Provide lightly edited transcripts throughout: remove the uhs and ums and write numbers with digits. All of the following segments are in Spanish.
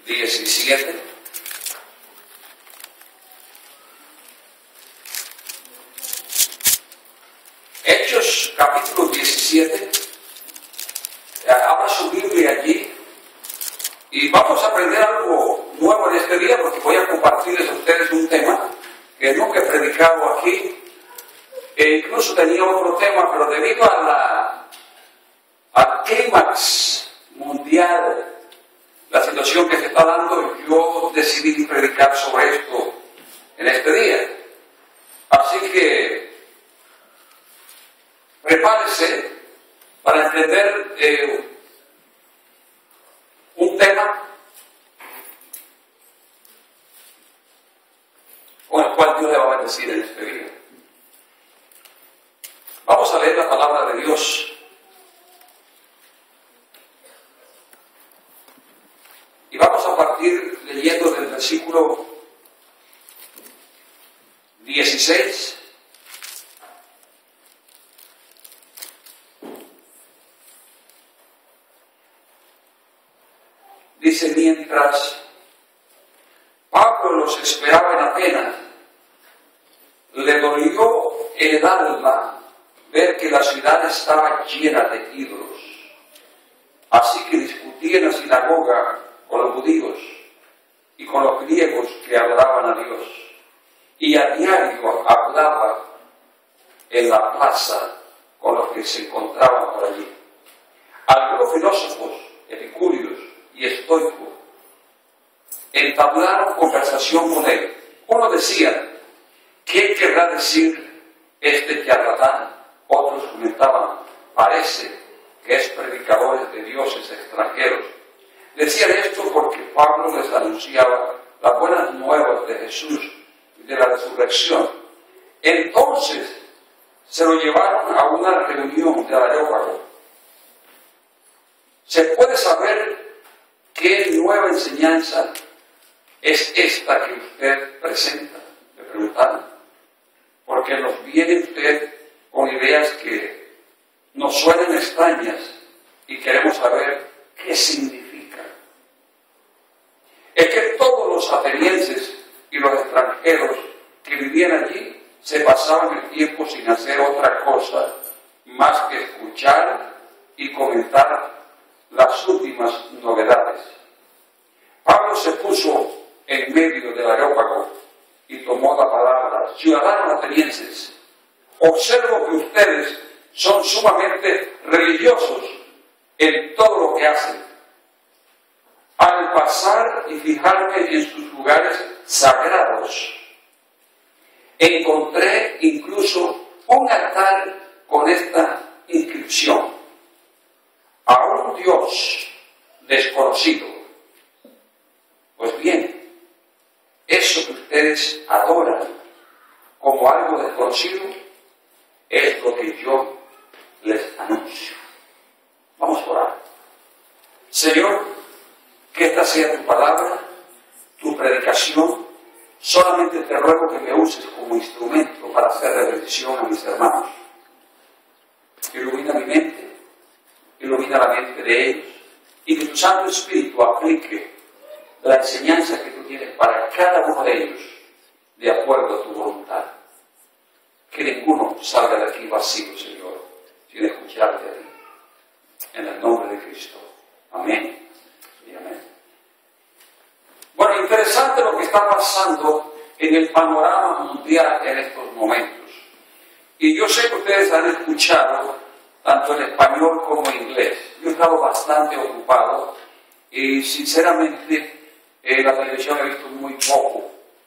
17. Hechos capítulo 17. Abra su Biblia allí y vamos a aprender algo nuevo en este día, porque voy a compartirles a ustedes un tema que nunca he predicado aquí. Incluso tenía otro tema, pero debido al clímax mundial, la situación que se está dando, yo decidí predicar sobre esto en este día. Así que prepárese para entender un tema con el cual Dios le va a bendecir en este día. Vamos a leer la palabra de Dios. Y vamos a partir leyendo del versículo 16. Dice: mientras Pablo los esperaba en Atenas, le dolió el alma ver que la ciudad estaba llena de ídolos. Así que discutía en la sinagoga con los judíos y con los griegos que adoraban a Dios. Y a diario hablaba en la plaza con los que se encontraban por allí. Algunos filósofos, epicúreos y estoicos, entablaron conversación con él. Uno decía: ¿qué querrá decir este charlatán? Otros comentaban: parece que es predicador de dioses extranjeros. Decían esto porque Pablo les anunciaba las buenas nuevas de Jesús y de la resurrección. Entonces se lo llevaron a una reunión del Areópago. ¿Se puede saber qué nueva enseñanza es esta que usted presenta? Le preguntaron. Porque nos viene usted con ideas que nos suenan extrañas y queremos saber qué significa. Es que todos los atenienses y los extranjeros que vivían allí se pasaban el tiempo sin hacer otra cosa más que escuchar y comentar las últimas novedades. Pablo se puso en medio del Areópago y tomó la palabra: ciudadanos atenienses, observo que ustedes son sumamente religiosos en todo lo que hacen. Al pasar y fijarme en sus lugares sagrados, encontré incluso un altar con esta inscripción: a un Dios desconocido. Pues bien, eso que ustedes adoran como algo desconocido es lo que yo les anuncio. Vamos a orar. Señor, que esta sea tu palabra, tu predicación. Solamente te ruego que me uses como instrumento para hacer de bendición a mis hermanos. Ilumina mi mente, ilumina la mente de ellos, y que tu Santo Espíritu aplique la enseñanza que tú tienes para cada uno de ellos, de acuerdo a tu voluntad. Que ninguno salga de aquí vacío, Señor, sin escucharte a ti. En el nombre de Cristo. Amén y amén. Bueno, interesante lo que está pasando en el panorama mundial en estos momentos. Y yo sé que ustedes han escuchado tanto en español como en inglés. Yo he estado bastante ocupado y sinceramente la televisión he visto muy poco.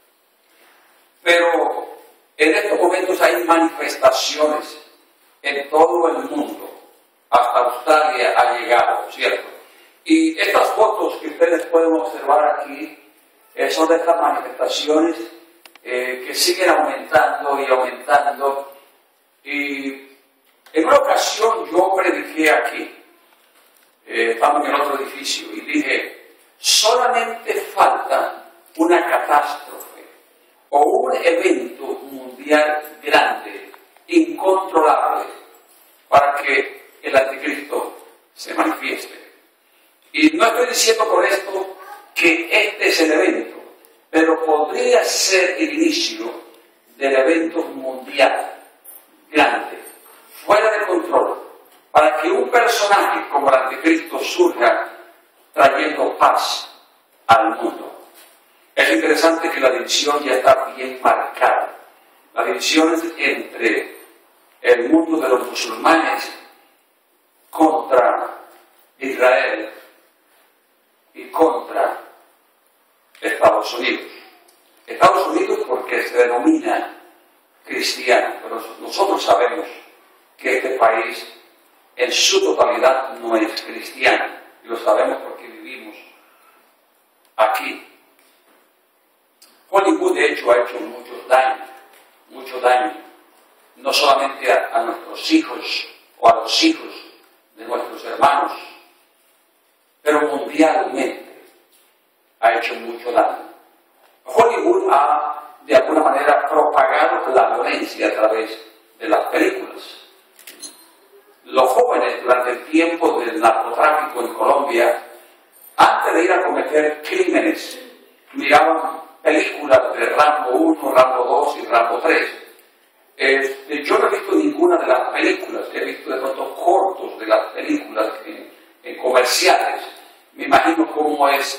Pero en estos momentos hay manifestaciones en todo el mundo. Hasta Australia ha llegado, ¿cierto? Y estas fotos que ustedes pueden observar aquí son de estas manifestaciones que siguen aumentando y aumentando. Y en una ocasión yo prediqué aquí, estando en el otro edificio, y dije: solamente falta una catástrofe o un evento mundial grande, incontrolable, para que el anticristo se manifieste. Y no estoy diciendo con esto que este es el evento, pero podría ser el inicio del evento mundial, grande, fuera de control, para que un personaje como el Anticristo surja trayendo paz al mundo. Es interesante que la división ya está bien marcada. La división entre el mundo de los musulmanes contra Israel y contra Estados Unidos. Estados Unidos porque se denomina cristiano, pero nosotros sabemos que este país en su totalidad no es cristiano, y lo sabemos porque vivimos aquí. Hollywood, de hecho, ha hecho mucho daño, no solamente a nuestros hijos o a los hijos de nuestros hermanos, pero mundialmente ha hecho mucho daño. Hollywood ha, de alguna manera, propagado la violencia a través de las películas. Los jóvenes, durante el tiempo del narcotráfico en Colombia, antes de ir a cometer crímenes, miraban películas de Rambo 1, Rambo 2 y Rambo 3. Yo no he visto ninguna de las películas, he visto de pronto cortos de las películas en comerciales. Me imagino cómo es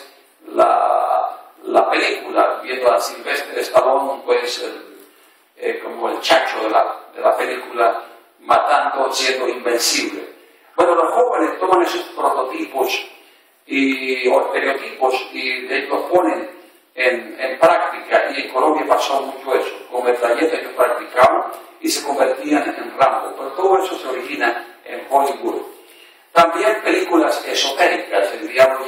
la película, viendo a Sylvester Stallone, puede ser como el chacho de la película, matando, siendo invencible. Bueno, los jóvenes toman esos prototipos o estereotipos y los ponen en práctica, y en Colombia pasó mucho eso. Con metralletas ellos practicaban y se convertían en Rambo, pero todo eso se origina en Hollywood. También películas esotéricas. El diablo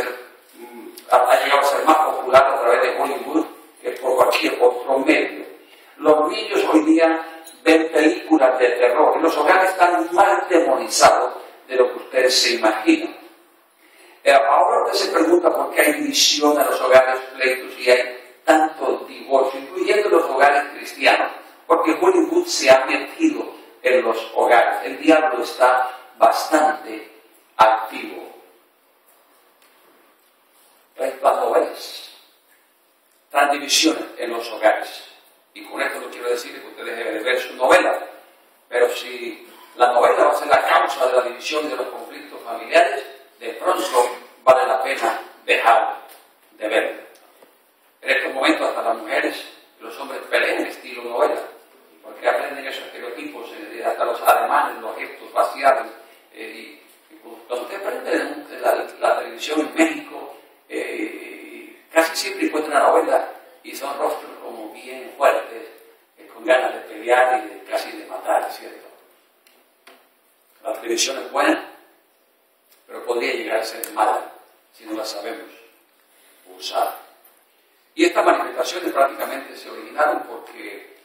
ha llegado a ser más popular a través de Hollywood que por cualquier otro medio. Los niños hoy día ven películas de terror y los hogares están más demonizados de lo que ustedes se imaginan. Ahora usted se pregunta por qué hay división en los hogares, pleitos, y hay tanto divorcio, incluyendo los hogares cristianos, porque Hollywood se ha metido en los hogares. El diablo está bastante activo. Las novelas traen divisiones en los hogares, y con esto no quiero decir que usted deje de ver su novela, pero si la novela va a ser la causa de la división y de los conflictos familiares, de pronto vale la pena dejar de verla. En estos momentos hasta las mujeres y los hombres pelean estilo novela, porque aprenden esos estereotipos, hasta los ademanes, los gestos faciales. Cuando usted prende la televisión en México, casi siempre encuentra una novela y son rostros como bien fuertes, con ganas de pelear y casi de matar, ¿cierto? La televisión es buena, pero podría llegar a ser mala si no la sabemos usar. Y estas manifestaciones prácticamente se originaron porque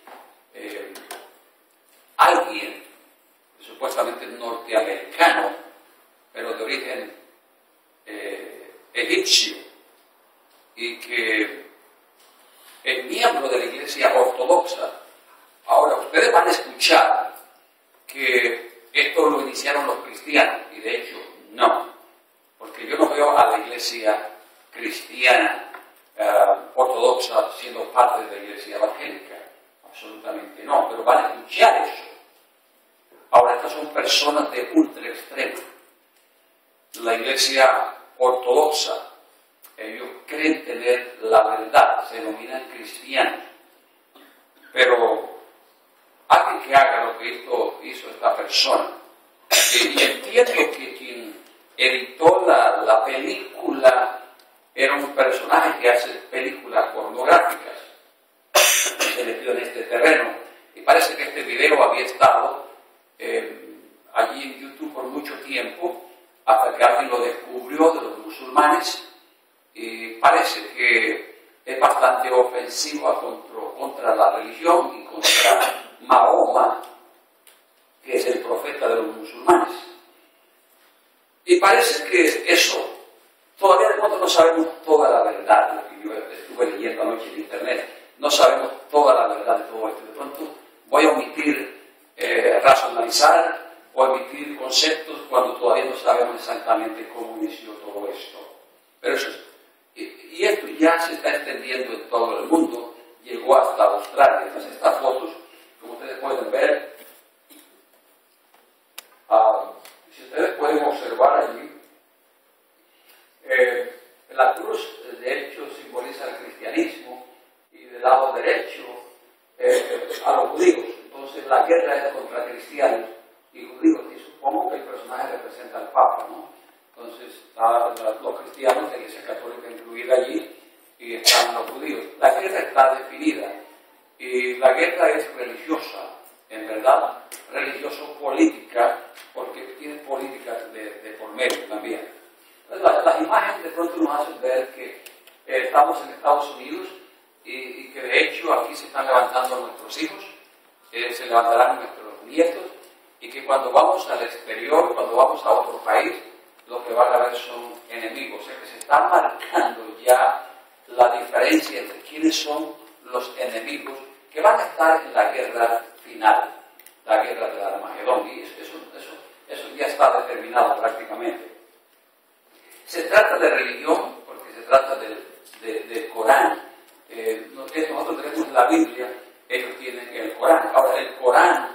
alguien, supuestamente norteamericano, pero de origen egipcio, y que es miembro de la Iglesia Ortodoxa. Ahora, ustedes van a escuchar que esto lo iniciaron los cristianos, y de hecho no, porque yo no veo a la Iglesia cristiana ortodoxa siendo parte de la Iglesia evangélica, absolutamente no, pero van a escuchar eso. Ahora, estas son personas de ultra extremo. La Iglesia ortodoxa, ellos creen tener la verdad, se denominan cristianos, pero alguien que haga lo que hizo esta persona, y entiendo que quien editó la película era un personaje que hace películas pornográficas, se metió en este terreno, y parece que este video había estado allí en YouTube por mucho tiempo, hasta que alguien lo descubrió de los musulmanes, y parece que es bastante ofensiva contra la religión y contra Mahoma, que es el profeta de los musulmanes. Y parece que eso, todavía de pronto no sabemos toda la verdad, lo que yo estuve leyendo anoche en internet, no sabemos toda la verdad de todo esto. De pronto voy a omitir racionalizar o omitir conceptos cuando todavía no sabemos exactamente cómo inició todo esto. Pero eso es, ya se está extendiendo en todo el mundo, llegó hasta Australia. Entonces estas fotos, como ustedes pueden ver, si ustedes pueden observar allí, la cruz de hecho simboliza el cristianismo y del lado derecho a los judíos. Entonces la guerra es contra cristianos y judíos, y supongo que el personaje representa al Papa, ¿no? Entonces los cristianos, la Iglesia Católica incluida allí, y están los judíos. La guerra está definida y la guerra es religiosa, en verdad, religioso-política, porque tiene políticas de por medio también. Entonces, las imágenes de pronto nos hacen ver que estamos en Estados Unidos y que de hecho aquí se están levantando nuestros hijos, se levantarán nuestros nietos, y que cuando vamos al exterior, cuando vamos a otro país, lo que van a ver son enemigos. O sea que se está marcando ya la diferencia entre quiénes son los enemigos que van a estar en la guerra final, la guerra del Armagedón, y eso ya está determinado prácticamente. Se trata de religión, porque se trata del Corán. Nosotros tenemos la Biblia, ellos tienen el Corán. Ahora, el Corán,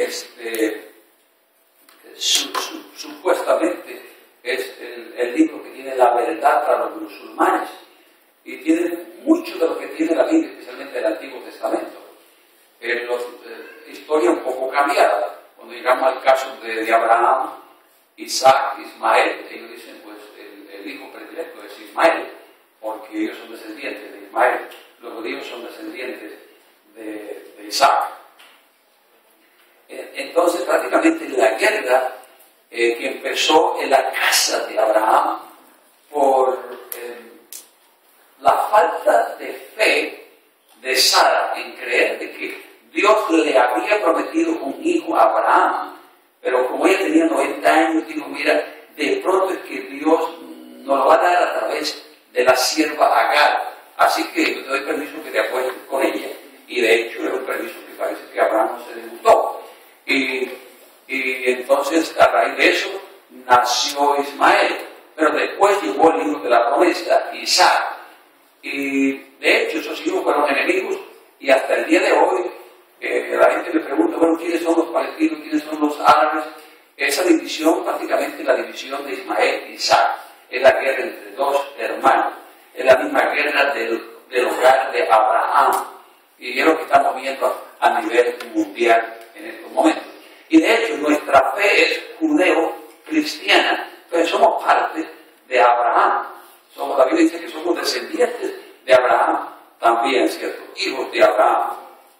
supuestamente, es el libro que tiene la verdad para los musulmanes, y tiene mucho de lo que tiene la Biblia, especialmente el Antiguo Testamento. Historia un poco cambiada. Cuando llegamos al caso de Abraham, Isaac, Ismael, ellos dicen, pues, el hijo predilecto es Ismael, porque ellos son descendientes de Ismael. Los judíos son descendientes de Isaac. Entonces, prácticamente la guerra que empezó en la casa de Abraham por la falta de fe de Sara en creer de que Dios le había prometido un hijo a Abraham, pero como ella tenía 90 años, dijo, mira, de pronto es que Dios nos lo va a dar a través de la sierva Agar, así que te doy permiso que te acuestes con ella. Y de hecho era un permiso que parece que Abraham no se le gustó. Y entonces a raíz de eso nació Ismael, pero después llegó el hijo de la promesa, Isaac. Y de hecho esos hijos fueron enemigos, y hasta el día de hoy la gente me pregunta, bueno, ¿quiénes son los palestinos? ¿Quiénes son los árabes? Esa división, prácticamente la división de Ismael e Isaac, es la guerra entre dos hermanos, es la misma guerra del hogar de Abraham, y es lo que estamos viendo a nivel mundial en estos momentos. Y de hecho nuestra fe es judeo-cristiana, pero somos parte de Abraham. La Biblia dice que somos descendientes de Abraham también, ¿cierto? Hijos de Abraham.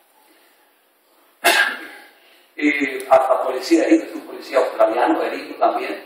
Y hasta policía herido, es un policía australiano herido también.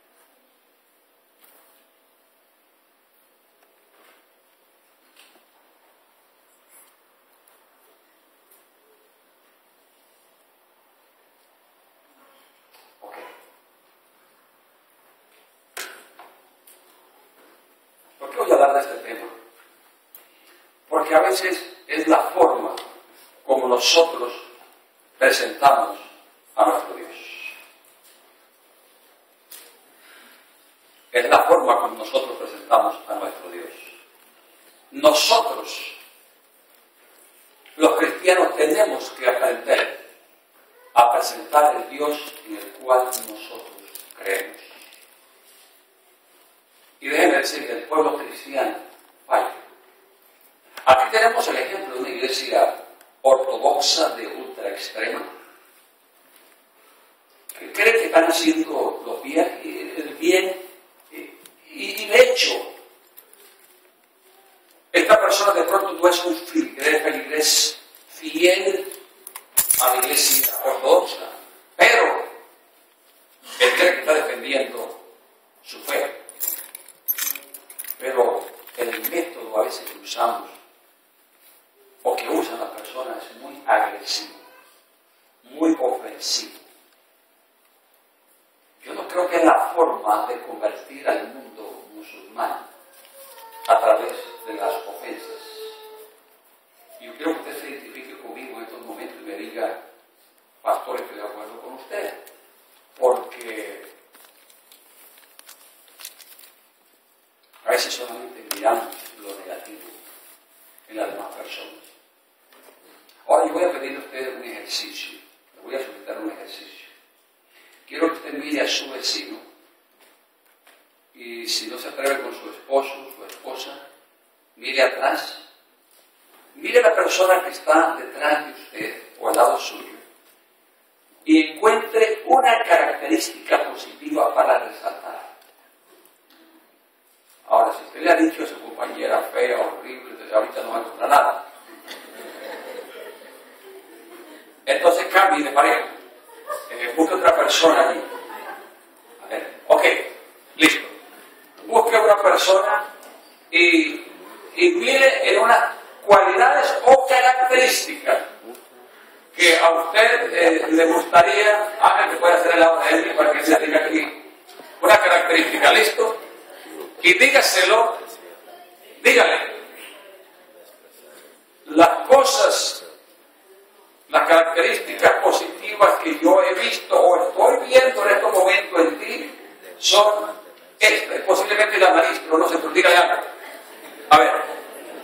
¿Por qué voy a hablar de este tema? Porque a veces es la forma como nosotros presentamos a nuestro Dios. Es la forma como nosotros presentamos a nuestro Dios. Nosotros, los cristianos, tenemos que aprender a presentar el Dios en el cual nosotros creemos. Y déjenme decir que el pueblo cristiano falla. Aquí tenemos el ejemplo de una iglesia ortodoxa de ultra extrema, que cree que están haciendo el bien, y de hecho, esta persona de pronto no es un feligrés fiel a la iglesia ortodoxa, pero él cree que está defendiendo su fe. Pero el método a veces que usamos o que usan las personas es muy agresivo, muy ofensivo. Yo no creo que es la forma de convertir al mundo musulmán a través de las ofensas. Yo quiero que usted se identifique conmigo en estos momentos y me diga, pastor, estoy de acuerdo con usted, porque a veces solamente miramos lo negativo. en las demás personas. Ahora yo voy a pedirle a usted un ejercicio. Le voy a solicitar un ejercicio. Quiero que usted mire a su vecino y si no se atreve con su esposo, su esposa, mire atrás. Mire a la persona que está detrás de usted o al lado suyo y encuentre una característica positiva para resaltar. Ahora, si usted le ha dicho a su compañera fea, horrible, entonces ahorita no va a encontrar nada. Entonces cambie de pareja. Busque otra persona allí. A ver, ok, listo. Busque a una persona y mire en unas cualidades o características que a usted le gustaría, que pueda hacer el lado de él para que se diga aquí una característica, listo, y dígaselo, dígale las cosas, las características positivas que yo he visto o estoy viendo en estos momentos en ti son estas, posiblemente la nariz, pero no se te dígale algo. A ver.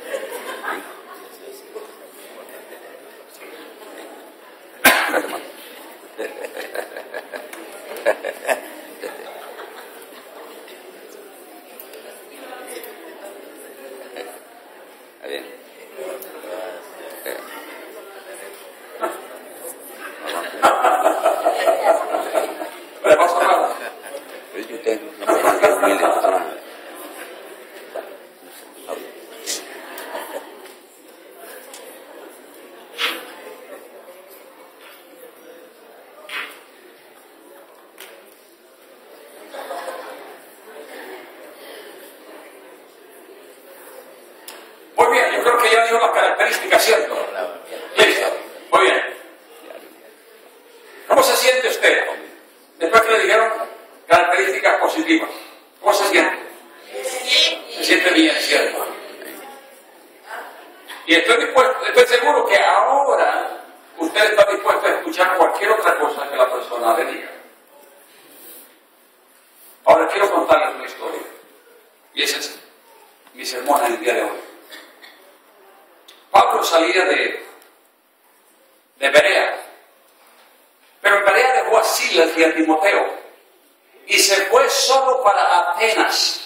Muy bien, yo creo que ya digo las características, ¿cierto? Listo, muy bien. ¿Cómo se siente usted después que le dijeron características positivas? ¿Cómo se siente? Se siente bien, ¿cierto? Y estoy seguro que ahora usted está dispuesto a escuchar cualquier otra cosa que la persona le diga. Ahora quiero contarles una historia. Y ese es mi sermón en el día de hoy. Pablo salía de Berea, pero en Berea dejó a Silas y a Timoteo y se fue solo para Atenas.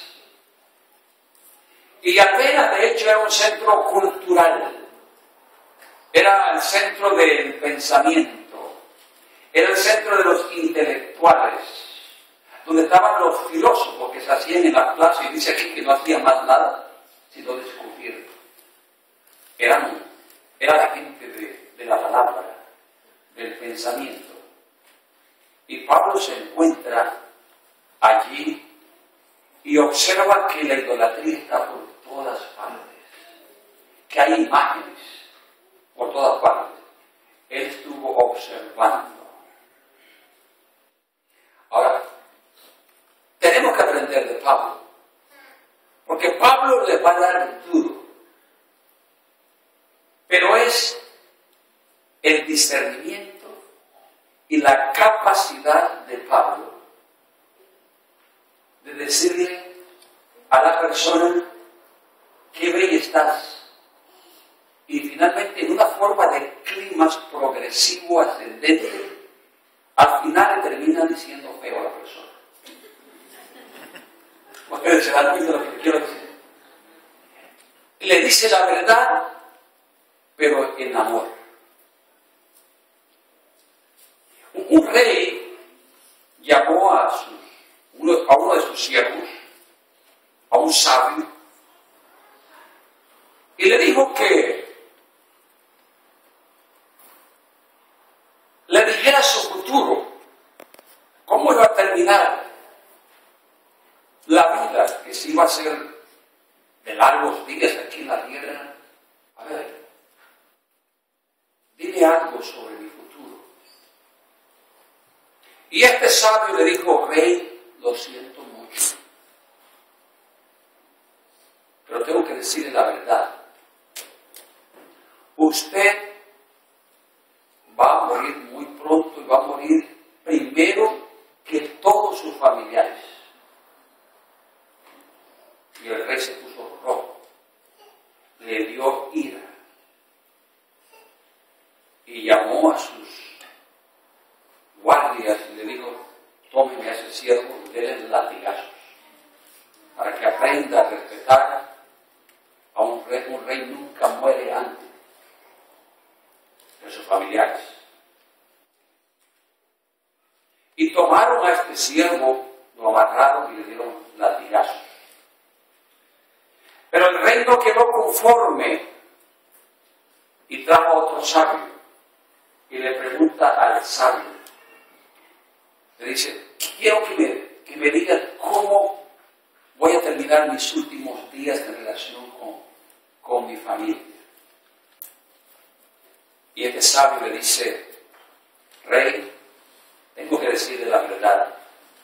Y Atenas, de hecho, era un centro cultural, era el centro del pensamiento, era el centro de los intelectuales, donde estaban los filósofos que se hacían en las clases, y dice aquí que no hacían más nada sino discutir. Era la gente de la palabra, del pensamiento. Y Pablo se encuentra allí y observa que la idolatría está por todas partes, que hay imágenes por todas partes. Él estuvo observando. Ahora, tenemos que aprender de Pablo, porque Pablo le va a dar duro, pero es el discernimiento y la capacidad de Pablo de decirle a la persona qué bella estás, y finalmente en una forma de climas progresivo ascendente, al final le termina diciendo feo a la persona. Ustedes se dan cuenta de lo que quiero decir. Le dice la verdad, pero en amor. Un rey llamó a uno de sus siervos, a un sabio, y le dijo que le dijera su futuro, cómo iba a terminar la vida, que si iba a ser de largos días aquí en la tierra. A ver, dime algo sobre mi futuro. Y este sabio le dijo: rey, lo siento mucho, pero tengo que decirle la verdad. Usted va a morir muy pronto y va a morir primero que todos sus familiares. Y el rey se puso rojo. Le le dio ira y llamó a sus guardias y le dijo: tomen a ese siervo y denle latigazos para que aprenda a respetar a un rey. Un rey nunca muere antes de sus familiares. Y tomaron a este siervo, lo amarraron y le dieron latigazos. Pero el rey no quedó conforme y trajo a otro sabio y le pregunta al sabio, le dice: quiero que me digas cómo voy a terminar mis últimos días en relación con mi familia. Y este sabio le dice: rey, tengo que decirle la verdad.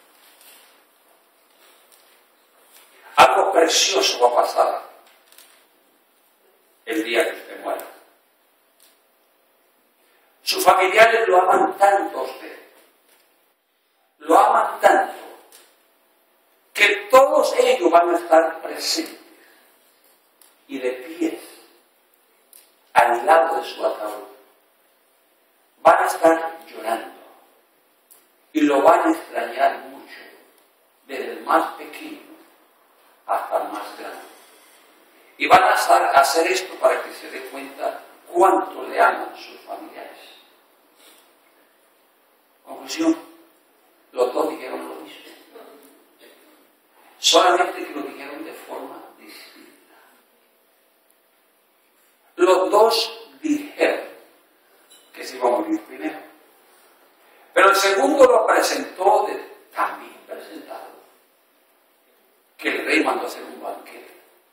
Algo precioso va a pasar el día que usted muera. Sus familiares lo aman tanto a usted, lo aman tanto, que todos ellos van a estar presentes y de pies al lado de su ataúd. Van a estar llorando y lo van a extrañar mucho, desde el más pequeño hasta el más grande. Y van a hacer esto para que se dé cuenta cuánto le aman sus familiares. Conclusión: los dos dijeron lo mismo, solamente que lo dijeron de forma distinta. Los dos dijeron que se iba a morir primero, pero el segundo lo presentó también presentado, que el rey mandó a hacer un banquete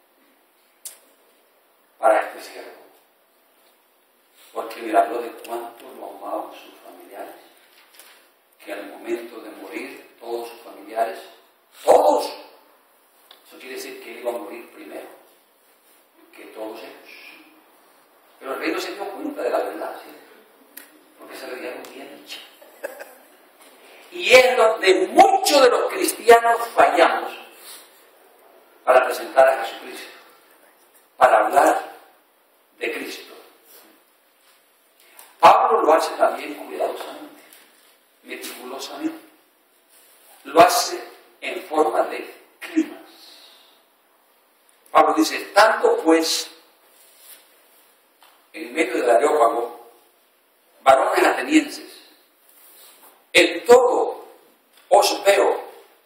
para este siervo, porque le habló de cuánto lo amaban sus familiares, que al momento de morir todos sus familiares, todos, eso quiere decir que él iba a morir primero que todos ellos. Pero el rey no se dio cuenta de la verdad, ¿sí? Porque se le dieron bien dicho. Y es donde muchos de los cristianos fallamos para presentar a Jesucristo, para hablar de Cristo. Pablo lo hace también cuidadosamente, meticulosamente. Lo hace en forma de climas. Pablo dice: tanto pues, en medio del Areópago, varones atenienses, en todo os veo,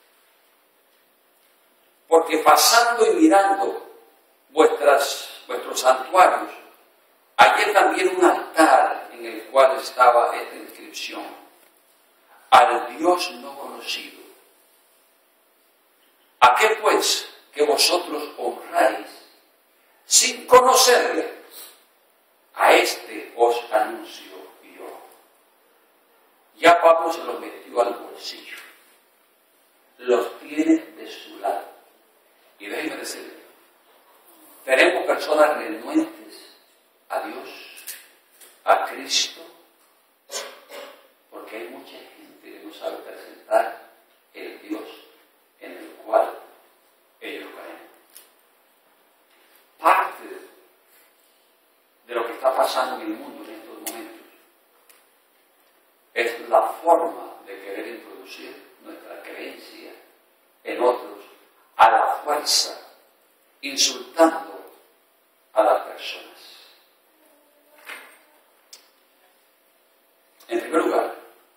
porque pasando y mirando vuestros santuarios, hallé también un altar en el cual estaba esta inscripción: al Dios no conocido. ¿A qué pues que vosotros honráis sin conocerle? A este os anuncio yo. Ya Pablo se los metió al bolsillo, los tiene de su lado. Y déjenme decirle, tenemos personas renuentes a Dios, a Cristo, porque hay mucha gente que no sabe presentar el Dios en el cual ellos creen. Parte de lo que está pasando en el mundo en estos momentos es la forma de querer introducir nuestra creencia en otros a la fuerza, insultando a las personas. En primer lugar,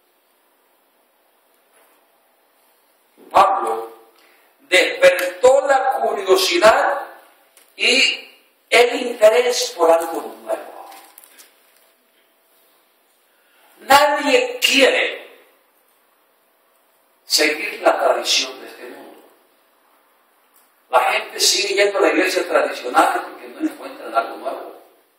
Pablo despertó la curiosidad y el interés por algo nuevo. Nadie quiere seguir la tradición de este mundo. La gente sigue yendo a la iglesia tradicional porque no encuentran algo nuevo.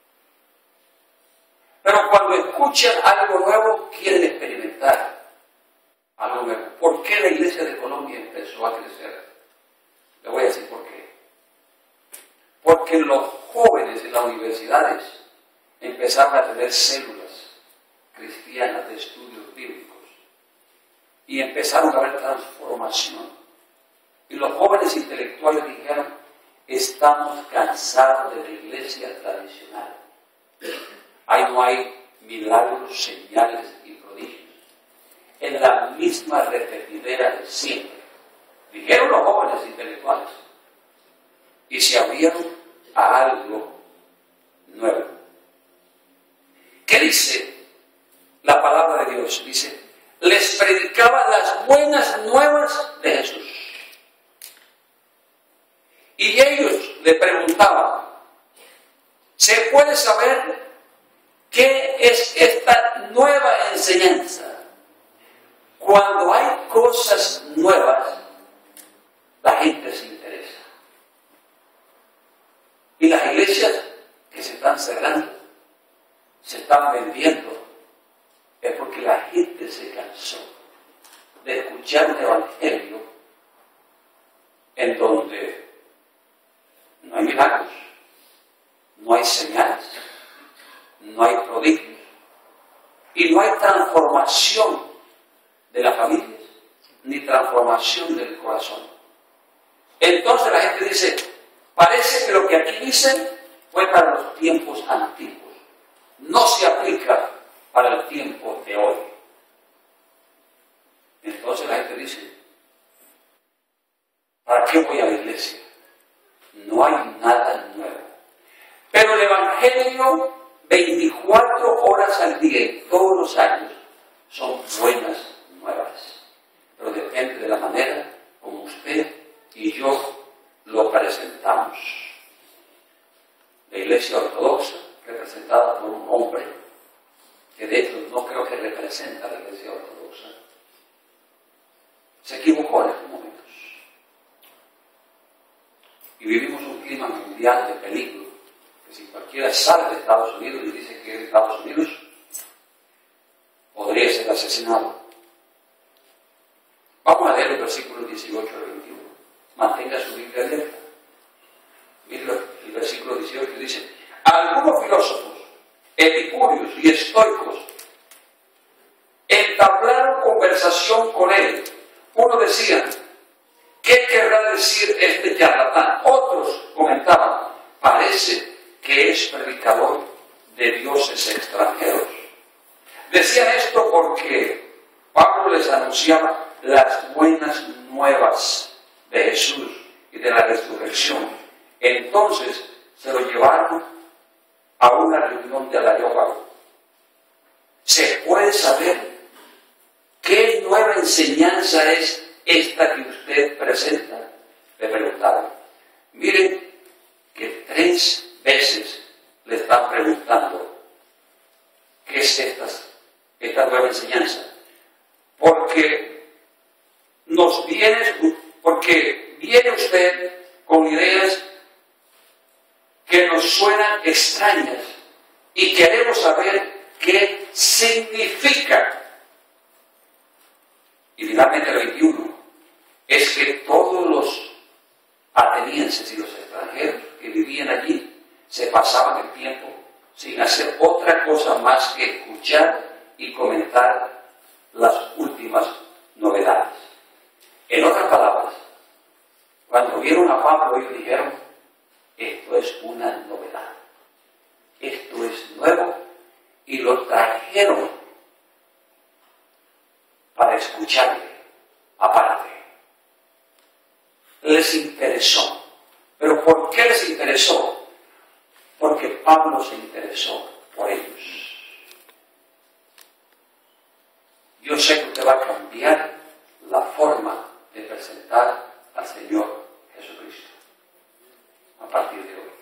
Pero cuando escuchan algo nuevo, quieren experimentar algo nuevo. ¿Por qué la iglesia de Colombia empezó a crecer? Le voy a decir por qué. Porque los jóvenes en las universidades empezaron a tener células cristianas de estudios bíblicos y empezaron a haber transformación. Y los jóvenes intelectuales dijeron: estamos cansados de la iglesia tradicional. Ahí no hay milagros, señales y prodigios. Es la misma repetidera de siempre. Dijeron los jóvenes intelectuales. Y se abrieron a algo nuevo. ¿Qué dice la palabra de Dios? Dice, les predicaba las buenas nuevas de Jesús. Y ellos le preguntaban, ¿se puede saber qué es esta nueva enseñanza? Cuando hay cosas nuevas, la gente se interesa. Y las iglesias que se están cerrando, se están vendiendo, es porque la gente se cansó de escuchar un evangelio en donde no hay milagros, no hay señales, no hay prodigios y no hay transformación de las familias, ni transformación del corazón. Entonces la gente dice, parece que lo que aquí dicen fue para los tiempos antiguos, no se aplica para el tiempo de hoy. Entonces la gente dice, ¿para qué voy a la iglesia? No hay nada nuevo. Pero el evangelio 24 horas al día y todos los años son buenas nuevas. Pero depende de la manera como usted y yo lo presentamos. La iglesia ortodoxa, representada por un hombre, que de hecho no creo que representa a la iglesia ortodoxa, se equivocó en estos momentos. Y vivimos un clima mundial de peligro, que si cualquiera sale de Estados Unidos y dice que es de Estados Unidos, podría ser asesinado. Vamos a leer el versículo 18 al 21. Mantenga su Biblia abierta. Mira el versículo 18 dice, algunos filósofos, epicúreos y estoicos, entablaron conversación con él. Uno decía, ¿qué querrá decir este charlatán? Otros comentaban, parece que es predicador de dioses extranjeros. Decían esto porque Pablo les anunciaba las buenas nuevas de Jesús y de la resurrección. Entonces se lo llevaron a una reunión de Areópago. ¿Se puede saber qué nueva enseñanza es esta que usted presenta? Le preguntaron. Miren que 3 veces le están preguntando qué es esta nueva enseñanza. Porque viene usted con ideas que nos suenan extrañas y queremos saber qué significa. Y finalmente el 21 es que todos los atenienses y los extranjeros que vivían allí se pasaban el tiempo sin hacer otra cosa más que escuchar y comentar las últimas novedades. En otras palabras, cuando vieron a Pablo ellos dijeron, esto es una novedad, esto es nuevo, y lo trajeron para escucharle aparte. Les interesó. ¿Pero por qué les interesó? Porque Pablo se interesó por ellos. Yo sé que usted va a cambiar la forma de presentar al Señor Jesucristo a partir de hoy.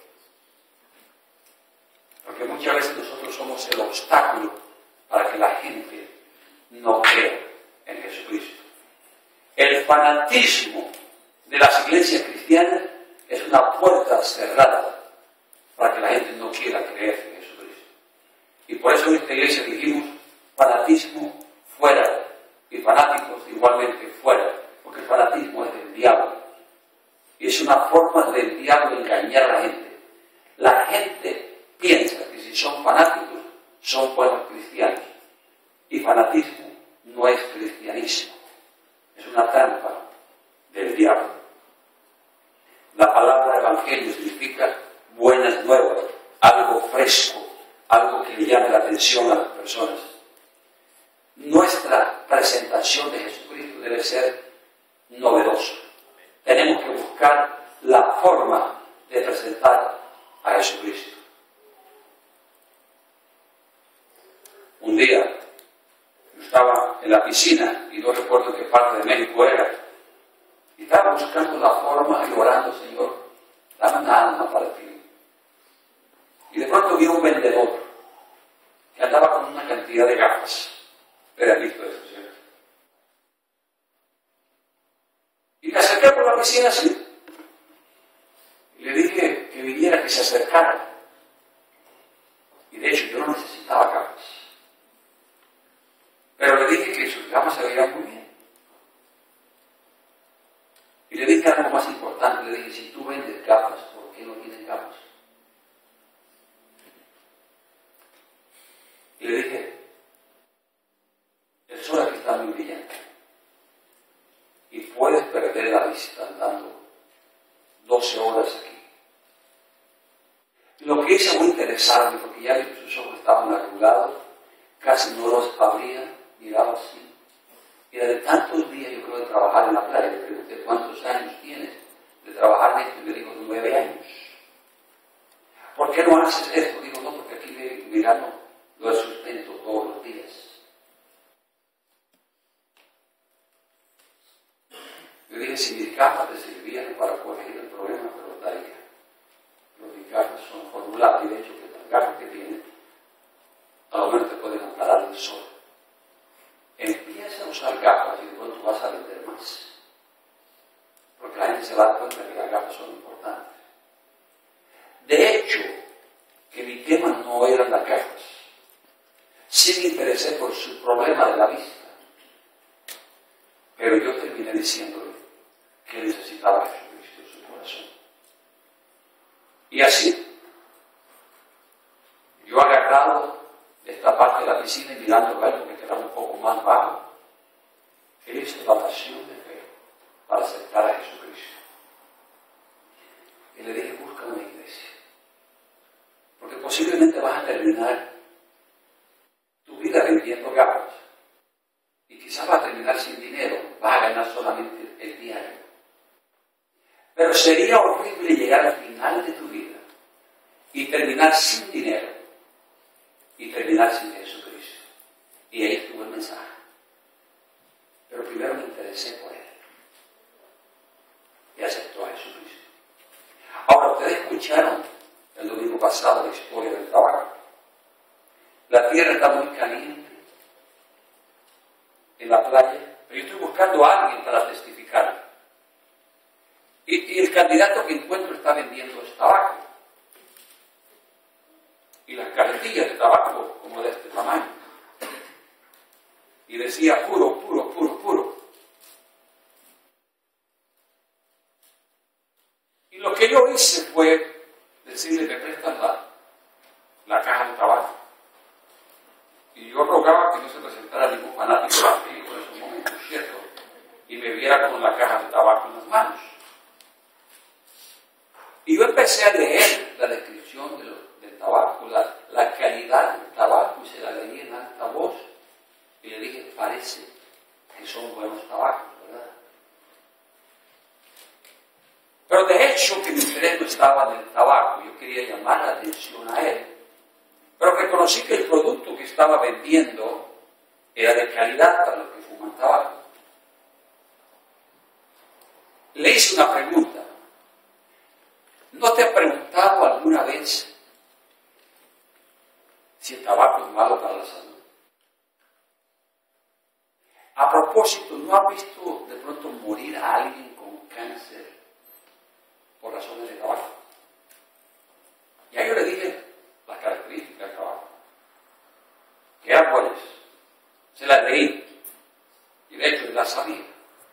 Porque muchas veces nosotros somos el obstáculo para que la gente no crea en Jesucristo. El fanatismo de las iglesias cristianas es una puerta cerrada para que la gente no quiera creer en Jesucristo. Y por eso en esta iglesia dijimos fanatismo fuera y fanáticos igualmente fuera, porque el fanatismo es del diablo y es una forma del diablo engañar a la gente. La gente piensa que si son fanáticos son buenos cristianos, y fanatismo no es cristianismo, es una trampa del diablo. La palabra evangelio significa buenas nuevas, algo fresco, algo que le llame la atención a las personas. Nuestra presentación de Jesucristo debe ser novedosa. Tenemos que buscar la forma de presentar a Jesucristo. Un día yo estaba en la piscina y no recuerdo qué parte de México era, y estaba buscando la forma y orando: Señor, dame una alma para ti. Y de pronto vi a un vendedor que andaba con una cantidad de gafas. Era visto eso, ¿cierto? Y me acerqué por la piscina así. Y le dije que viniera, que se acercara. Y de hecho yo no necesitaba gafas. Pero le dije que sus gafas se veían muy bien. Y le dije algo más importante. Le dije: si tú vendes gafas, ¿por qué no tienes gafas? Y le dije: el sol aquí está muy brillante y puedes perder la vista andando 12 horas aquí. Y lo que hice muy interesante, porque ya vi que sus ojos estaban arrugados, casi no los abría, miraba así. Y de tantos días, yo creo, de trabajar en la playa, le pregunté: ¿cuántos años tienes de trabajar en esto? Y me dijo: 9 años. ¿Por qué no haces esto? Digo: no, porque aquí mirando lo sustento todos los días. Yo dije: si mis gafas te sirvieran para corregir el problema, te lo daría. Pero mis gafas son formuladas, y de hecho que las gafas que tienes a lo menos te pueden aclarar el sol. Empieza a usar gafas y de pronto vas a vender más. Porque la gente se va a dar cuenta que las gafas son importantes. De hecho, que mi tema no eran las gafas. Sí me interesé por su problema de la vista. Pero yo terminé diciéndole que necesitaba a Jesucristo en su corazón. Y así, yo agarrado de esta parte de la piscina y mirando algo que quedaba un poco más bajo, él hizo la oración de fe para aceptar a Jesucristo. Y le dije: busca una iglesia, porque posiblemente vas a terminar tu vida vendiendo gafas y quizás vas a terminar sin dinero, vas a ganar solamente el diario. Pero sería horrible llegar al final de tu vida y terminar sin dinero y terminar sin Jesucristo. Y ahí estuvo el mensaje. Pero primero me interesé por él y aceptó a Jesucristo. Ahora, ustedes escucharon el domingo pasado la historia del trabajo. La tierra está muy caliente en la playa, pero yo estoy buscando a alguien para testificar. Y el candidato que encuentro está vendiendo tabaco. Y las cajetillas de tabaco como de este tamaño. Y decía: puro, puro, puro, puro. Y lo que yo hice fue decirle: me prestan la caja de tabaco. Y yo rogaba que no se presentara ningún fanático evangélico en esos momentos, ¿cierto? Y me viera con la caja de tabaco en las manos. Y yo empecé a leer la descripción del tabaco, la calidad del tabaco, y se la leí en alta voz. Y le dije: parece que son buenos tabacos, ¿verdad? Pero de hecho que mi interés no estaba en el tabaco, yo quería llamar la atención a él. Pero reconocí que el producto que estaba vendiendo era de calidad para los que fuman tabaco. Le hice una pregunta: ¿no te has preguntado alguna vez si el tabaco es malo para la salud? A propósito, ¿no has visto de pronto morir a alguien con cáncer por razones de tabaco? Ya yo le dije las características del tabaco, que eran buenas. Se las leí y de hecho las sabía.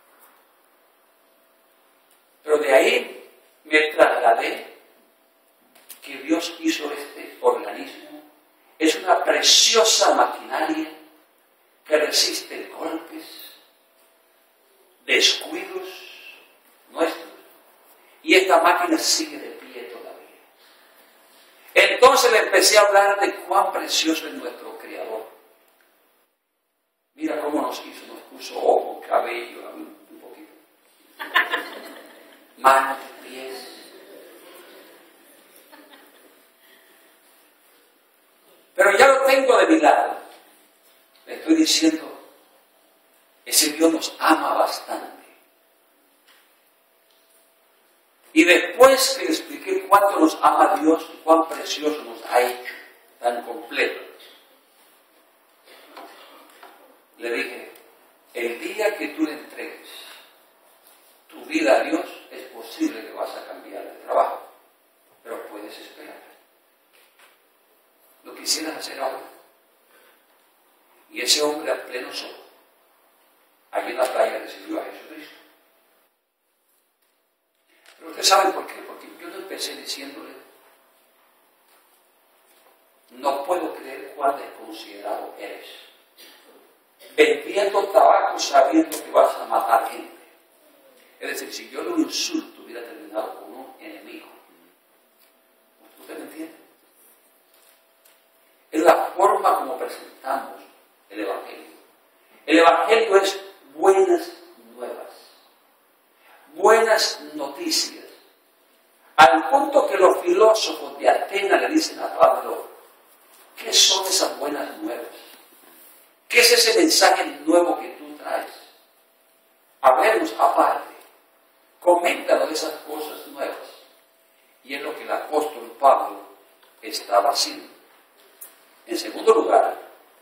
Pero de ahí me trasladé que Dios hizo este organismo. Es una preciosa maquinaria que resiste golpes, descuidos nuestros. Y esta máquina sigue de pie. Entonces le empecé a hablar de cuán precioso es nuestro Creador. Mira cómo nos hizo, nos puso ojos, cabello, un poquito, manos, pies. Pero ya lo tengo de mi lado. Le estoy diciendo, ese Dios nos ama bastante. Y después que le expliqué cuánto nos ama Dios y cuán precioso nos ha hecho, tan completo, le dije, el día que tú le entregues tu vida a Dios, es posible que vas a cambiar de trabajo, pero puedes esperar. Lo quisieras hacer ahora. Y ese hombre a pleno sol, allí en la playa, recibió a Jesucristo. Pero ustedes saben por qué, porque yo no empecé diciéndole, no puedo creer cuán desconsiderado eres, vendiendo tabaco sabiendo que vas a matar gente. Es decir, si yo lo insulto, hubiera terminado con un enemigo. ¿Usted me entiende? Es la forma como presentamos el Evangelio. El Evangelio es buenas nuevas, buenas noticias. Al punto que los filósofos de Atenas le dicen a Pablo, ¿qué son esas buenas nuevas? ¿Qué es ese mensaje nuevo que tú traes? Hablemos aparte, coméntanos de esas cosas nuevas. Y es lo que el apóstol Pablo estaba haciendo. En segundo lugar,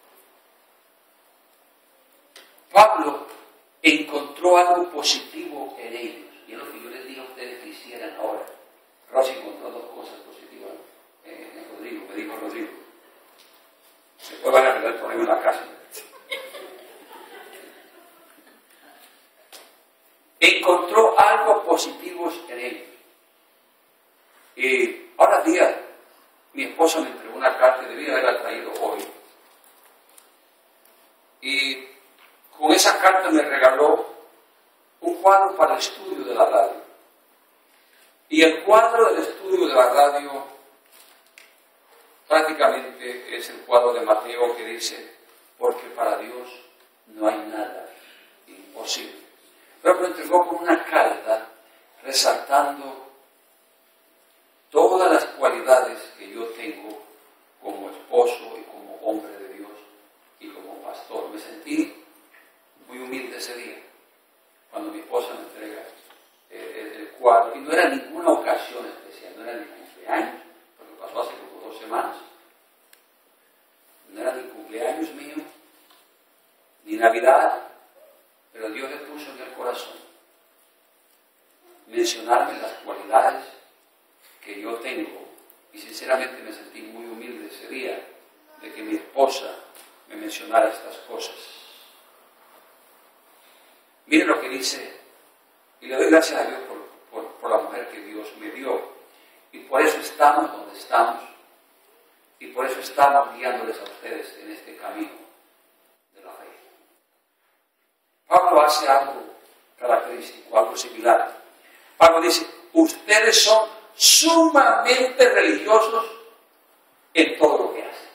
Pablo encontró algo positivo en ellos. Y es lo que yo les digo a ustedes que hicieran ahora. Rosy encontró dos cosas positivas en Rodrigo, me dijo Rodrigo. Después van a arreglar el problema en la casa. Encontró algo positivo en ellos. Y ahora día, mi esposa me entregó una carta y debía haberla traído hoy. Y con esa carta me regaló un cuadro para el estudio de la radio. Y el cuadro del estudio de la radio prácticamente es el cuadro de Mateo que dice, porque para Dios no hay nada imposible. Pero me entregó con una carta resaltando todas las cualidades que yo tengo como esposo y como hombre de Dios y como pastor. Me sentí muy humilde ese día, cuando mi esposa me entrega el cuadro. Y no era ninguna ocasión especial, no era ni cumpleaños, porque pasó hace como 2 semanas. No era ni cumpleaños mío, ni Navidad, pero Dios le puso en el corazón mencionarme las cualidades que yo tengo. Y sinceramente me sentí muy humilde ese día de que mi esposa me mencionara estas cosas. Miren lo que dice, y le doy gracias a Dios por la mujer que Dios me dio. Y por eso estamos donde estamos. Y por eso estamos guiándoles a ustedes en este camino de la fe. Pablo hace algo característico, algo similar. Pablo dice, ustedes son sumamente religiosos en todo lo que hacen.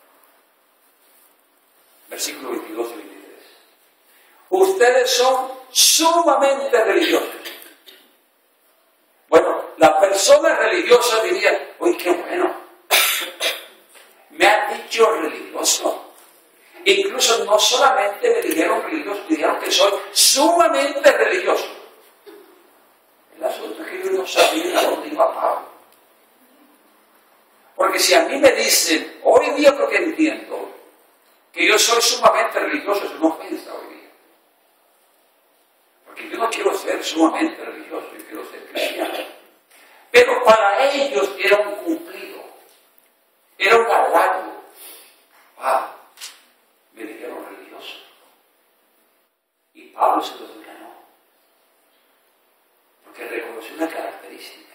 Versículo 22 y 23. Ustedes son sumamente religiosos. Bueno, la persona religiosa diría, uy, qué bueno. Me han dicho religioso. Incluso no solamente me dijeron religioso, me dijeron que soy sumamente religioso. El asunto es que yo no sabía a dónde iba Pablo. Porque si a mí me dicen, hoy día lo que entiendo, que yo soy sumamente religioso, es una ofensa hoy día. Porque yo no quiero ser sumamente religioso, yo quiero ser cristiano. Pero para ellos era un cumplido, era un halago. Me dijeron religioso. Y Pablo se los ganó. Porque reconoció una característica.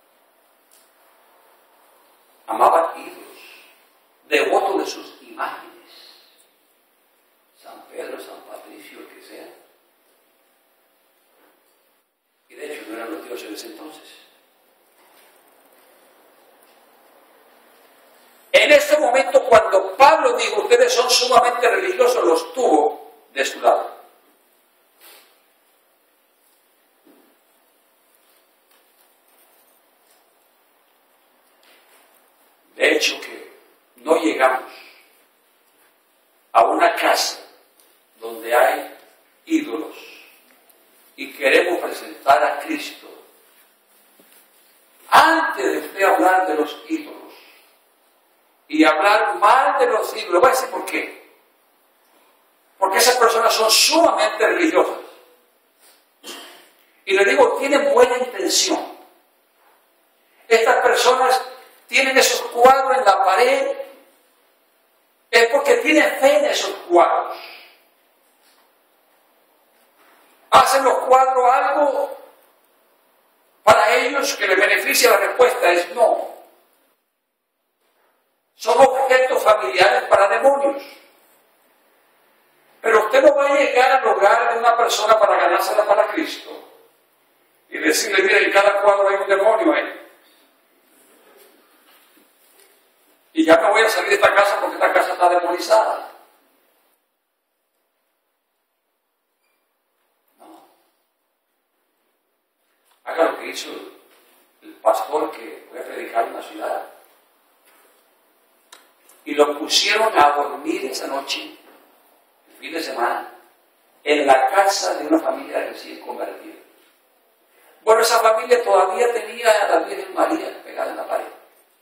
Amaba ídolos, devoto de sus imágenes. San Pedro, San Patricio, el que sea. Y de hecho no eran los dioses de ese entonces. digo, ustedes son sumamente religiosos, los tuvo de su lado. De hecho que no llegamos a una casa donde hay ídolos y queremos presentar a Cristo. Antes de usted hablar de los ídolos y hablar mal de los ídolos, voy a decir por qué. Porque esas personas son sumamente religiosas. Y le digo, tienen buena intención. Estas personas tienen esos cuadros en la pared, es porque tienen fe en esos cuadros. ¿Hacen los cuadros algo para ellos que les beneficia? La respuesta es no. Son objetos familiares para demonios. Pero usted no va a llegar al hogar de una persona para ganársela para Cristo y decirle, mire, en cada cuadro hay un demonio ahí. Y ya me voy a salir de esta casa porque esta casa está demonizada. No. Haga lo que hizo el pastor que fue a predicar en la ciudad. Y lo pusieron a dormir esa noche, el fin de semana, en la casa de una familia recién convertida. Bueno, esa familia todavía tenía a la Virgen María pegada en la pared.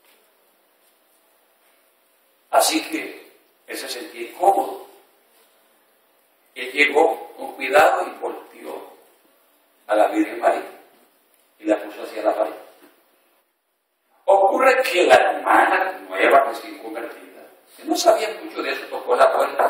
Así que él se sentía incómodo. Él llegó con cuidado y volteó a la Virgen María y la puso hacia la pared. Ocurre que la hermana nueva, recién convertida, que no sabía mucho de eso, tocó la puerta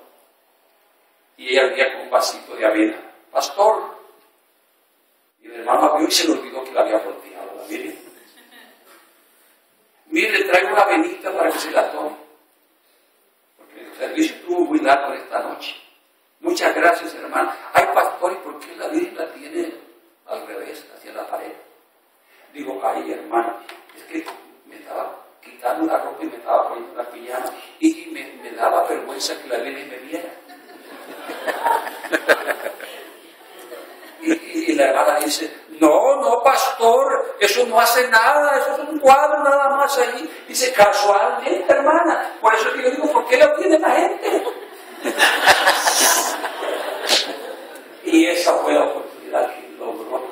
y ella venía con un vasito de avena. Pastor, y el hermano abrió y se le olvidó que la había volteado a la Virgen. Mire, le traigo una avenita para que se la tome. El servicio estuvo muy largo esta noche. Muchas gracias, hermano. Ay, pastor, ¿y por qué la Virgen la tiene al revés, hacia la pared? Digo, ay, hermano, es que me estaba quitando la ropa y me estaba poniendo la pijama y me daba vergüenza que la Virgen me viera. Y la hermana dice, no, pastor, eso no hace nada, eso es un cuadro nada más ahí. Dice, casualmente, hermana, por eso yo digo, ¿por qué lo tiene la gente? Y esa fue la oportunidad que logró.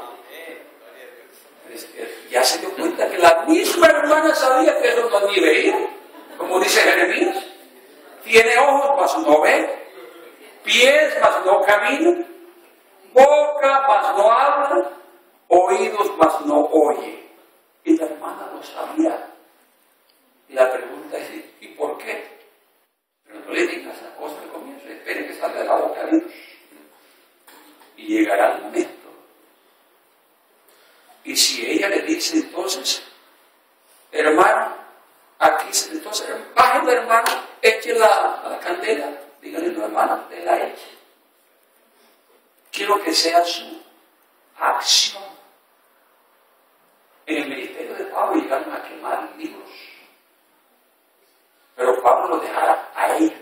Ya se dio cuenta que la misma hermana sabía que eso no ni veía, como dice Jeremías. Tiene ojos, mas no ve, pies, mas no camina, boca, mas no habla, oídos, mas no oye. Y la hermana lo sabía. Y la pregunta es, ¿y por qué? Pero no le digas la cosa al comienzo, espere que salga de la boca de Dios. Y llegará el momento. Y si ella le dice entonces, hermano, aquí, entonces, baje la hermana, eche la candela, dígale, no, hermana, usted la eche. Quiero que sea su acción. En el ministerio de Pablo llegaron a quemar libros, pero Pablo lo dejara a ellos,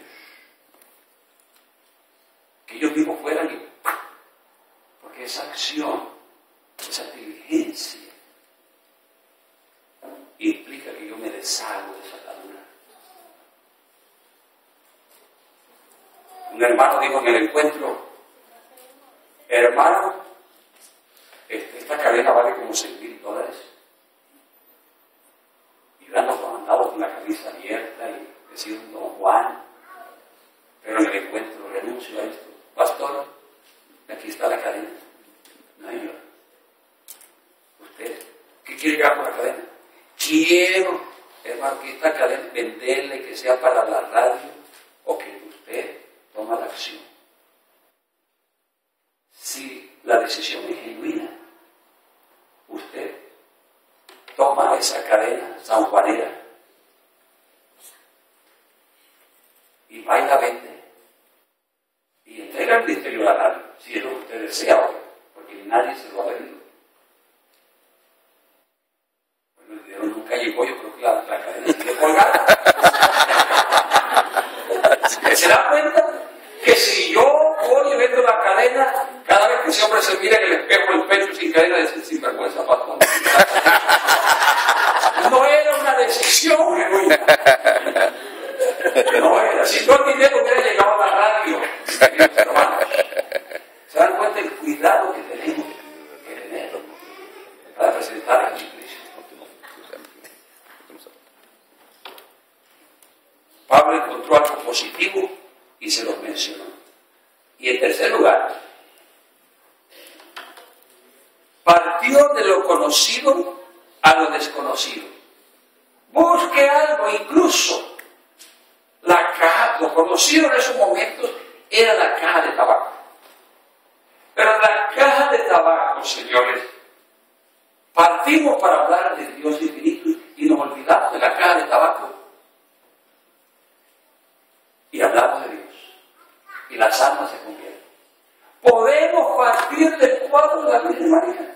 que ellos mismos fueran y porque esa acción, esa diligencia implica que yo me deshago de esa atadura. Un hermano dijo en el encuentro, hermano, esta cadena vale como $6,000. Y yo ando andado con la camisa abierta y decía un don Juan, pero en el encuentro renuncio a esto. Pastor, aquí está la cadena. No hay yo. ¿Usted qué quiere que haga con la cadena? Quiero, hermano, que esta cadena venderla y que sea para la radio o que usted toma la acción. Si la decisión es genuina, usted toma esa cadena sanjuanera y va y la vende y entrega el ministerio a la radio, si es lo que usted desea hoy, porque nadie se lo ha pedido. Bueno, el dinero nunca llegó, yo creo que la cadena sigue colgada. decisión genuina. No era. Si yo el dinero hubiera llegado a la radio, queridos hermanos, se dan cuenta del cuidado que tenemos que tener para presentar a Jesucristo. Pablo encontró algo positivo y se lo mencionó. Y en tercer lugar, partió de lo conocido a lo desconocido. Busque algo, incluso la caja, lo conocido en esos momentos era la caja de tabaco. Pero la caja de tabaco, señores, partimos para hablar de Dios infinito y nos olvidamos de la caja de tabaco. Y hablamos de Dios. Y las almas se convierten. Podemos partir del cuadro de la Virgen María.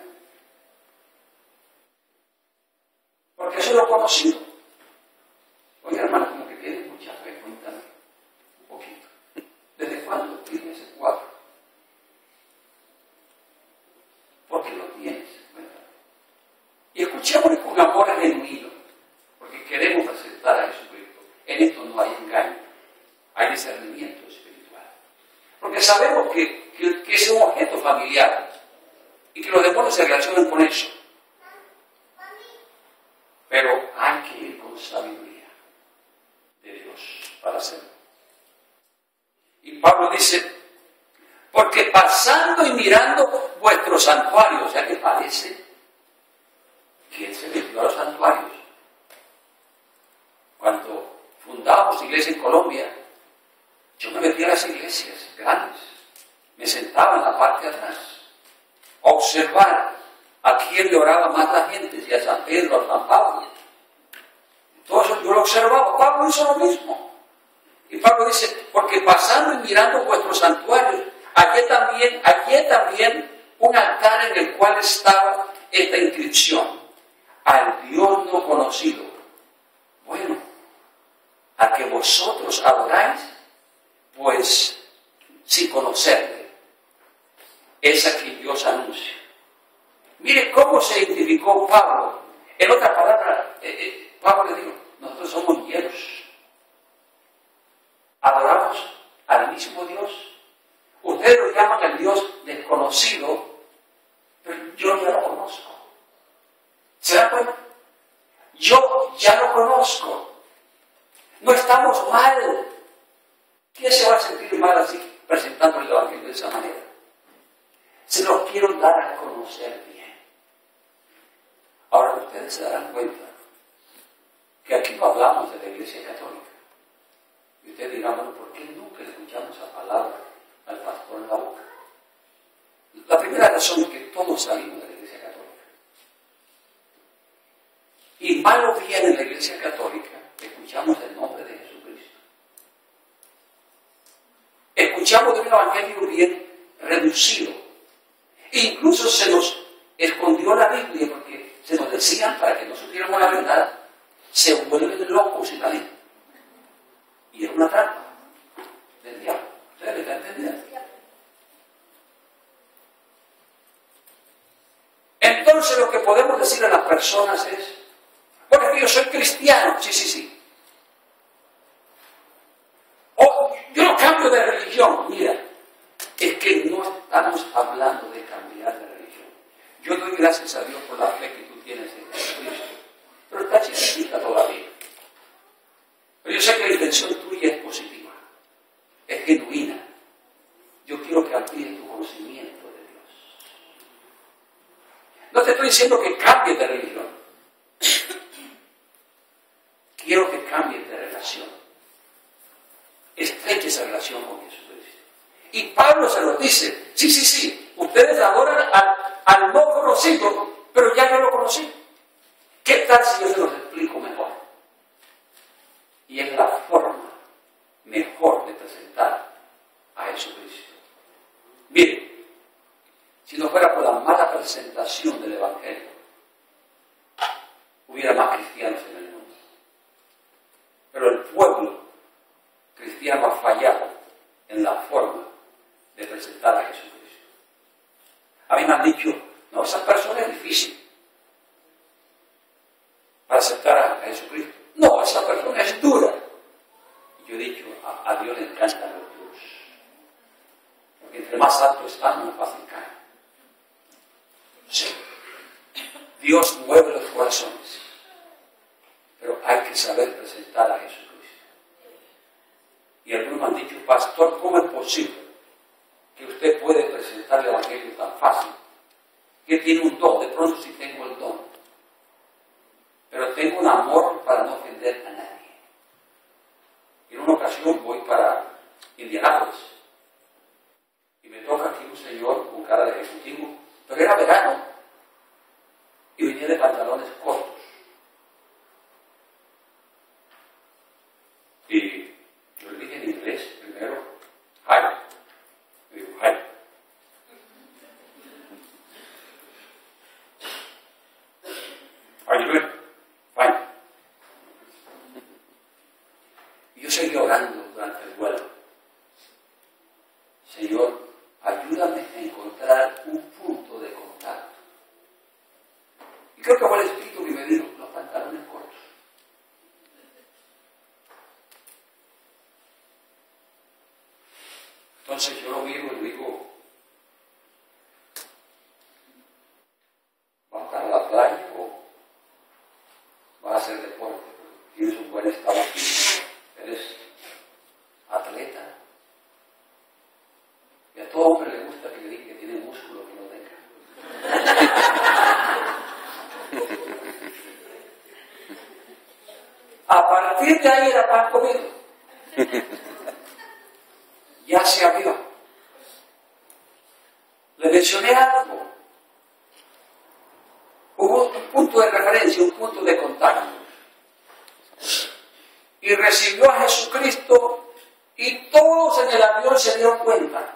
Porque eso es lo conocido. Oye, hermano, como que tienes mucha fe, cuéntame un poquito. ¿Desde cuándo tienes ese cuadro? ¿Por qué lo tienes? Cuéntame. Y escuchémosle con amor genuino, porque queremos presentar a Jesucristo. En esto no hay engaño, hay discernimiento espiritual. Porque sabemos que es un objeto familiar y que los demonios se relacionan con eso. Pero hay que ir con sabiduría de Dios para hacerlo. Y Pablo dice, porque pasando y mirando vuestros santuarios, o sea que parece que él se metió a los santuarios. Cuando fundamos iglesia en Colombia, yo me metí a las iglesias grandes, me sentaba en la parte de atrás, a observar a quién le oraba más la gente, si a San Pedro, a San Pablo. Todo eso yo lo observaba. Pablo hizo lo mismo. Y Pablo dice, porque pasando y mirando vuestros santuarios, hallé también un altar en el cual estaba esta inscripción: al Dios no conocido. Bueno, a que vosotros adoráis, pues sin conocerle, es a quien Dios anuncia. Mire cómo se identificó Pablo. En otras palabras, Pablo le dijo, nosotros somos hieros. Adoramos al mismo Dios. Ustedes lo llaman al Dios desconocido, pero yo ya lo conozco. ¿Se dan cuenta? Yo ya lo conozco. No estamos mal. ¿Quién se va a sentir mal así presentando el Evangelio de esa manera? Se los quiero dar a conocer bien. Ahora ustedes se darán cuenta que aquí no hablamos de la Iglesia Católica. Y ustedes dirán, bueno, ¿por qué nunca escuchamos esa palabra al pastor en la boca? La primera razón es que todos salimos de la Iglesia Católica. Y mal o bien en la Iglesia Católica escuchamos el nombre de Jesucristo. Escuchamos de un evangelio bien reducido. E incluso se nos escondió la Biblia porque se nos decían, para que no supiéramos la verdad, se vuelven locos y tal. Y era una trampa del diablo. ¿Ustedes me están entendiendo? Entonces lo que podemos decir a las personas es, bueno, es que yo soy cristiano. Sí. O yo no cambio de religión. Mira, es que no estamos hablando de cambiar de religión. Yo doy gracias a Dios por la fe que tú tienes en Jesucristo. Pero está chiquitita todavía. Pero yo sé que la intención tuya es positiva, es genuina. Yo quiero que amplíes tu conocimiento de Dios. No te estoy diciendo que cambies de religión. Quiero que cambies de relación. Estreche esa relación con Jesucristo. Y Pablo se lo dice, sí, ustedes adoran al no conocido, pero ya yo lo conocí. ¿Qué tal si yo se los explico mejor? Y es la forma mejor de presentar a Jesucristo. Miren, si no fuera por la mala presentación del Evangelio, hubiera más cristianos en el mundo. Pero el pueblo cristiano ha fallado en la forma de presentar a Jesucristo. A mí me han dicho, no, esa persona es difícil para aceptar a Jesucristo. Jesucristo. No, esa persona es dura. Y yo he dicho, a Dios le encantan los duros. Porque entre más alto están, más fácil caen. Sí. Dios mueve los corazones. Pero hay que saber presentar a Jesucristo. Y algunos me han dicho, pastor, ¿cómo es posible que usted puede presentar el Evangelio tan fácil? Que tiene un don, de pronto sí tengo el don. Pero tengo un amor para no ofender a nadie. En una ocasión voy para Indianápolis y me toca aquí un señor con cara de ejecutivo, pero era verano y venía de pantalones cortos. Y yo le dije en inglés primero, hi. Le digo, hi. How you doing? Fine. Y yo seguí orando durante el vuelo. Señor, ayúdame a encontrar un punto de contacto. Y creo que fue el Espíritu que me dijo los pantalones cortos. Entonces yo lo miro y digo, ¿vas a estar a la playa o vas a hacer deporte? Tienes un buen estado físico, eres atleta. Y a todo hombre le gusta que le diga que tiene músculo que no tenga. A partir de ahí era pan comido. Ya se abrió. Le mencioné algo. Hubo un punto de referencia, un punto de contacto. Y recibió a Jesucristo y todos en el avión se dieron cuenta.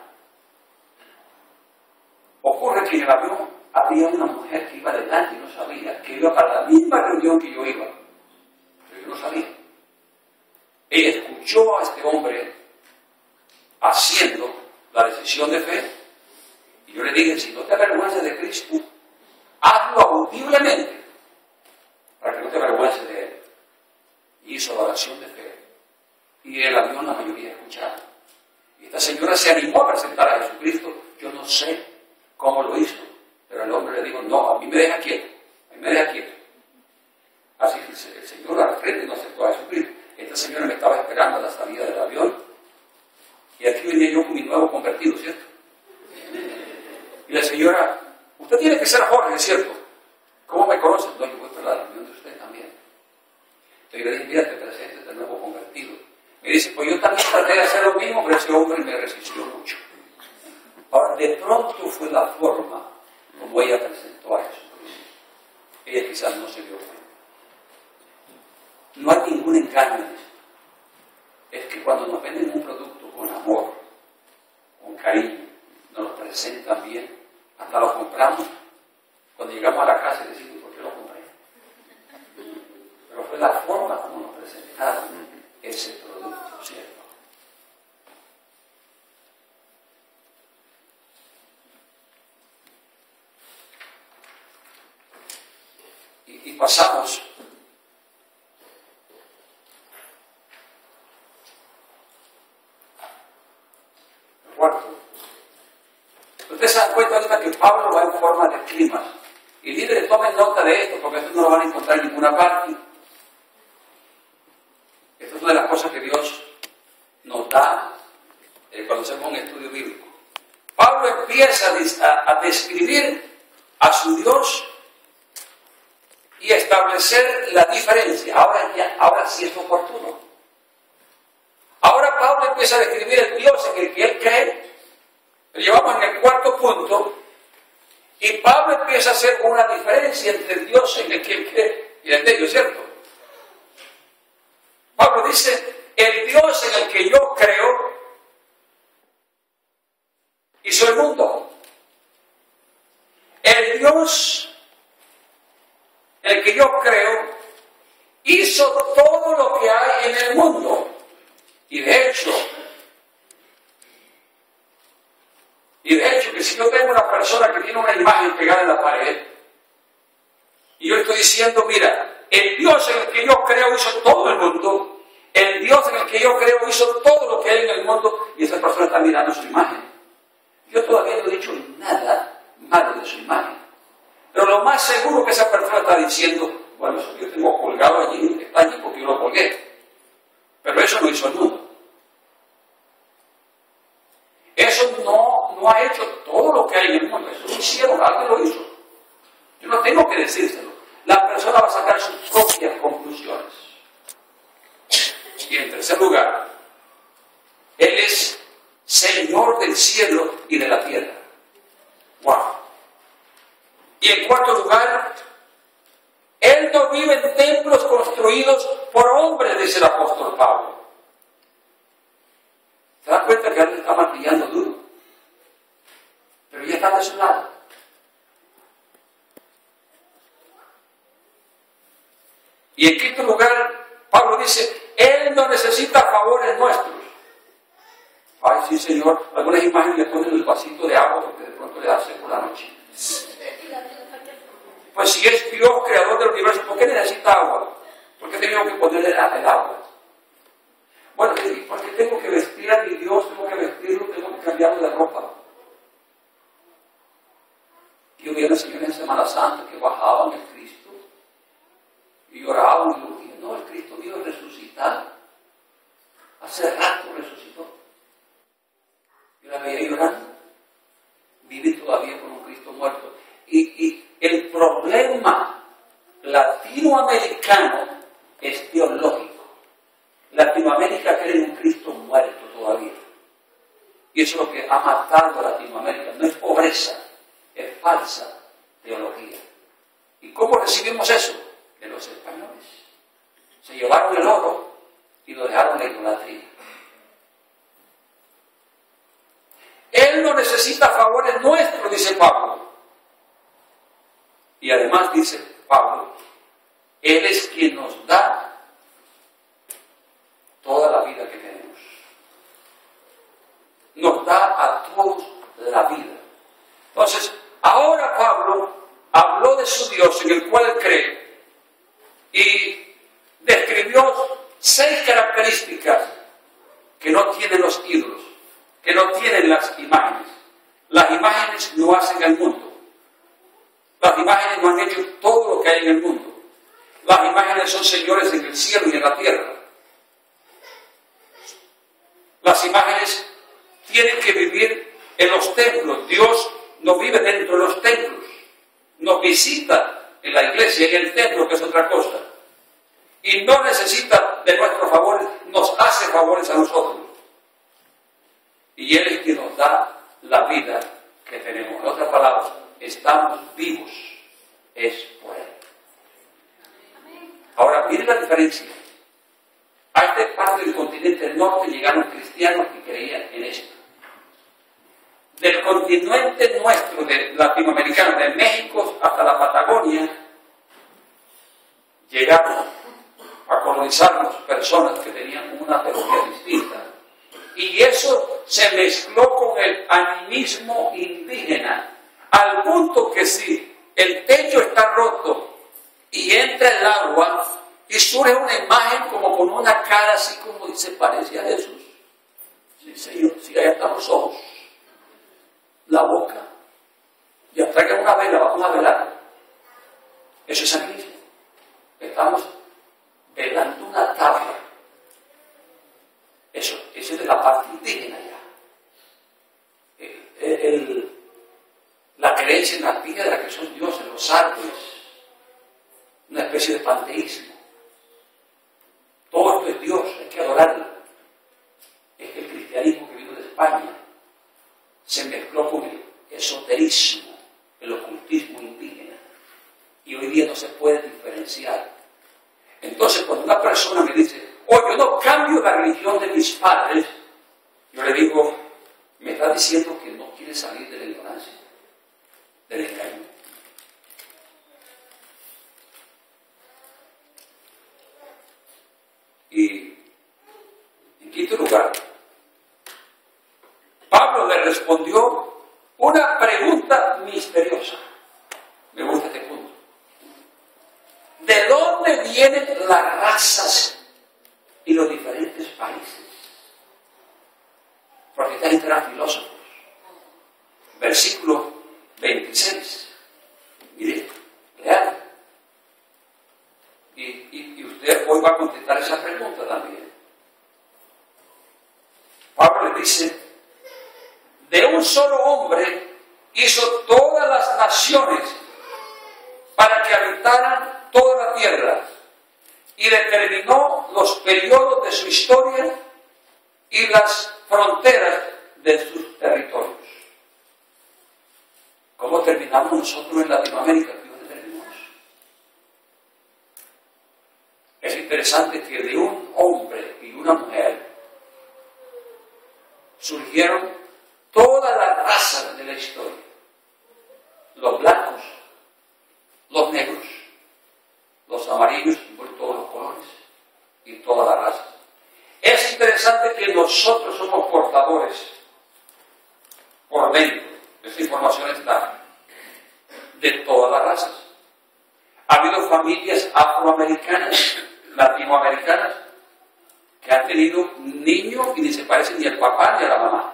Ocurre que en el avión había una mujer que iba delante y no sabía, que iba para la misma reunión que yo iba. Pero yo no sabía. Ella escuchó a este hombre haciendo la decisión de fe, y yo le dije, si no te avergüences de Cristo, hazlo audiblemente, para que no te avergüences de Él. Y hizo la oración de fe, y el avión la mayoría escuchaba. Y esta señora se animó a presentar a Jesucristo. Yo no sé cómo lo hizo, pero el hombre le dijo, no, a mí me deja quieto, a mí me deja quieto. Así que el Señor al frente no aceptó a Jesucristo. Esta señora me estaba esperando a la salida del avión, y aquí venía yo con mi nuevo convertido, ¿cierto? Y la señora, usted tiene que ser Jorge, ¿cierto? ¿Cómo me conoce? No, yo voy para la reunión de usted también. Entonces yo le dije, mira, te presento este nuevo convertido. Me dice, pues yo también traté de hacer lo mismo, pero ese hombre me resistió mucho. Ahora, de pronto fue la forma como ella presentó a Jesucristo. Ella quizás no se dio cuenta. No hay ningún engaño en esto. Es que cuando nos venden un producto con amor, con cariño, nos lo presentan bien, hasta lo compramos. Cuando llegamos a la casa y decimos, ¿por qué lo compré? Pero fue la forma como nos presentaron ese producto, ¿cierto? Y pasamos cuarto. Ustedes se dan cuenta ahorita que Pablo va en forma de clima. Y líderes, tomen nota de esto, porque esto no lo van a encontrar en ninguna parte. Esto es una de las cosas que Dios nos da cuando hacemos un estudio bíblico. Pablo empieza a describir a su Dios y establecer la diferencia. Ahora sí es oportuno. Ahora Pablo empieza a describir el Dios en el que él cree. Lo llevamos en el cuarto punto. Y Pablo empieza a hacer una diferencia entre el Dios en el que él cree y el de ellos, ¿cierto? Pablo dice, el Dios en el que yo creo hizo el mundo. El Dios en el que yo creo hizo todo lo que hay en el mundo. Y de hecho, que si yo tengo una persona que tiene una imagen pegada en la pared, y yo estoy diciendo, mira, el Dios en el que yo creo hizo todo el mundo, el Dios en el que yo creo hizo todo lo que hay en el mundo, y esa persona está mirando su imagen. Yo todavía no he dicho nada malo de su imagen, pero lo más seguro que esa persona está diciendo, bueno, eso yo tengo colgado allí, está allí porque yo lo colgué, pero eso no hizo el mundo. Eso no ha hecho todo lo que hay en el mundo, eso lo hicieron, alguien lo hizo. Yo no tengo que decírselo. La persona va a sacar sus propias conclusiones. Y en tercer lugar, Él es Señor del cielo y de la tierra. ¡Wow! Y en cuarto lugar, Él no vive en templos construidos por hombres, dice el apóstol Pablo. ¿Se da cuenta que alguien está martillando duro? Pero ya está de su lado. Y en quinto lugar, Pablo dice, Él no necesita favores nuestros. Ay, sí, Señor, algunas imágenes le ponen el vasito de agua porque de pronto le da sed por la noche. Pues si es Dios, creador del universo, ¿por qué necesita agua? ¿Por qué tengo que ponerle el agua? Bueno, porque tengo que vestir a mi Dios, tengo que vestirlo, tengo que cambiarle la ropa. Yo vi a una señora en Semana Santa que bajaban el Cristo y lloraban y decían, no, el Cristo mío resucitado. Hace rato resucitó. Yo la veía llorando. Vive todavía con un Cristo muerto. Y el problema latinoamericano es teológico. Latinoamérica cree en un Cristo muerto todavía. Y eso es lo que ha matado a Latinoamérica. No es pobreza, es falsa teología. ¿Y cómo recibimos eso? De los españoles. Se llevaron el oro y lo dejaron en la idolatría. Él no necesita favores nuestros, dice Pablo. Y además dice Pablo, Él es quien nos da toda la vida que tenemos. Nos da a todos la vida. Entonces, ahora Pablo habló de su Dios en el cual él cree y describió 6 características que no tienen los ídolos, que no tienen las imágenes. Las imágenes no hacen el mundo. Las imágenes no han hecho todo lo que hay en el mundo. Las imágenes son señores en el cielo y en la tierra. Las imágenes tienen que vivir en los templos. Dios no vive dentro de los templos. Nos visita en la iglesia y en el templo, que es otra cosa. Y no necesita de nuestros favores, nos hace favores a nosotros. Y Él es quien nos da la vida que tenemos. En otras palabras, estamos vivos. Es por Él. Ahora, miren la diferencia. A esta parte del continente del norte llegaron cristianos que creían en esto. Del continente nuestro, de latinoamericano, de México hasta la Patagonia, llegaron a colonizarnos personas que tenían una teología distinta. Y eso se mezcló con el animismo indígena, al punto que si el techo está roto y entra el agua y surge una imagen como con una cara así como se parece a Jesús. Sí, Señor, sí, allá están los ojos, la boca. Ya traigan una vela, vamos a velar. Eso es animismo. Estamos velando una tabla. Eso es de la parte indígena ya. La creencia en la piedra, que son dioses, los árboles, una especie de panteísmo. Todo esto es Dios, hay que adorarlo. Es que el cristianismo que vino de España se mezcló con el esoterismo, el ocultismo indígena. Y hoy día no se puede diferenciar. Entonces, cuando una persona me dice, yo no cambio la religión de mis padres, yo le digo, me está diciendo que no quiere salir de la ignorancia, del engaño. Y en quinto lugar, Pablo le respondió una pregunta misteriosa. Me gusta este punto. ¿De dónde razas y los diferentes países. Porque esta gente eran filósofos. Versículo 26. Mire, lean. Y usted hoy va a contestar esa pregunta también. Pablo le dice, de un solo hombre hizo todas las naciones para que habitaran toda la tierra y determinó los periodos de su historia y las fronteras de sus territorios. ¿Cómo terminamos nosotros en Latinoamérica? ¿Dónde terminamos? Es interesante que de un hombre y una mujer surgieron todas las razas de la historia. Los blancos, los negros, los amarillos, por todos los colores y todas las razas. Es interesante que nosotros somos portadores por dentro, esta información está, de todas las razas. Ha habido familias afroamericanas, latinoamericanas, que han tenido niños y ni se parecen ni al papá ni a la mamá.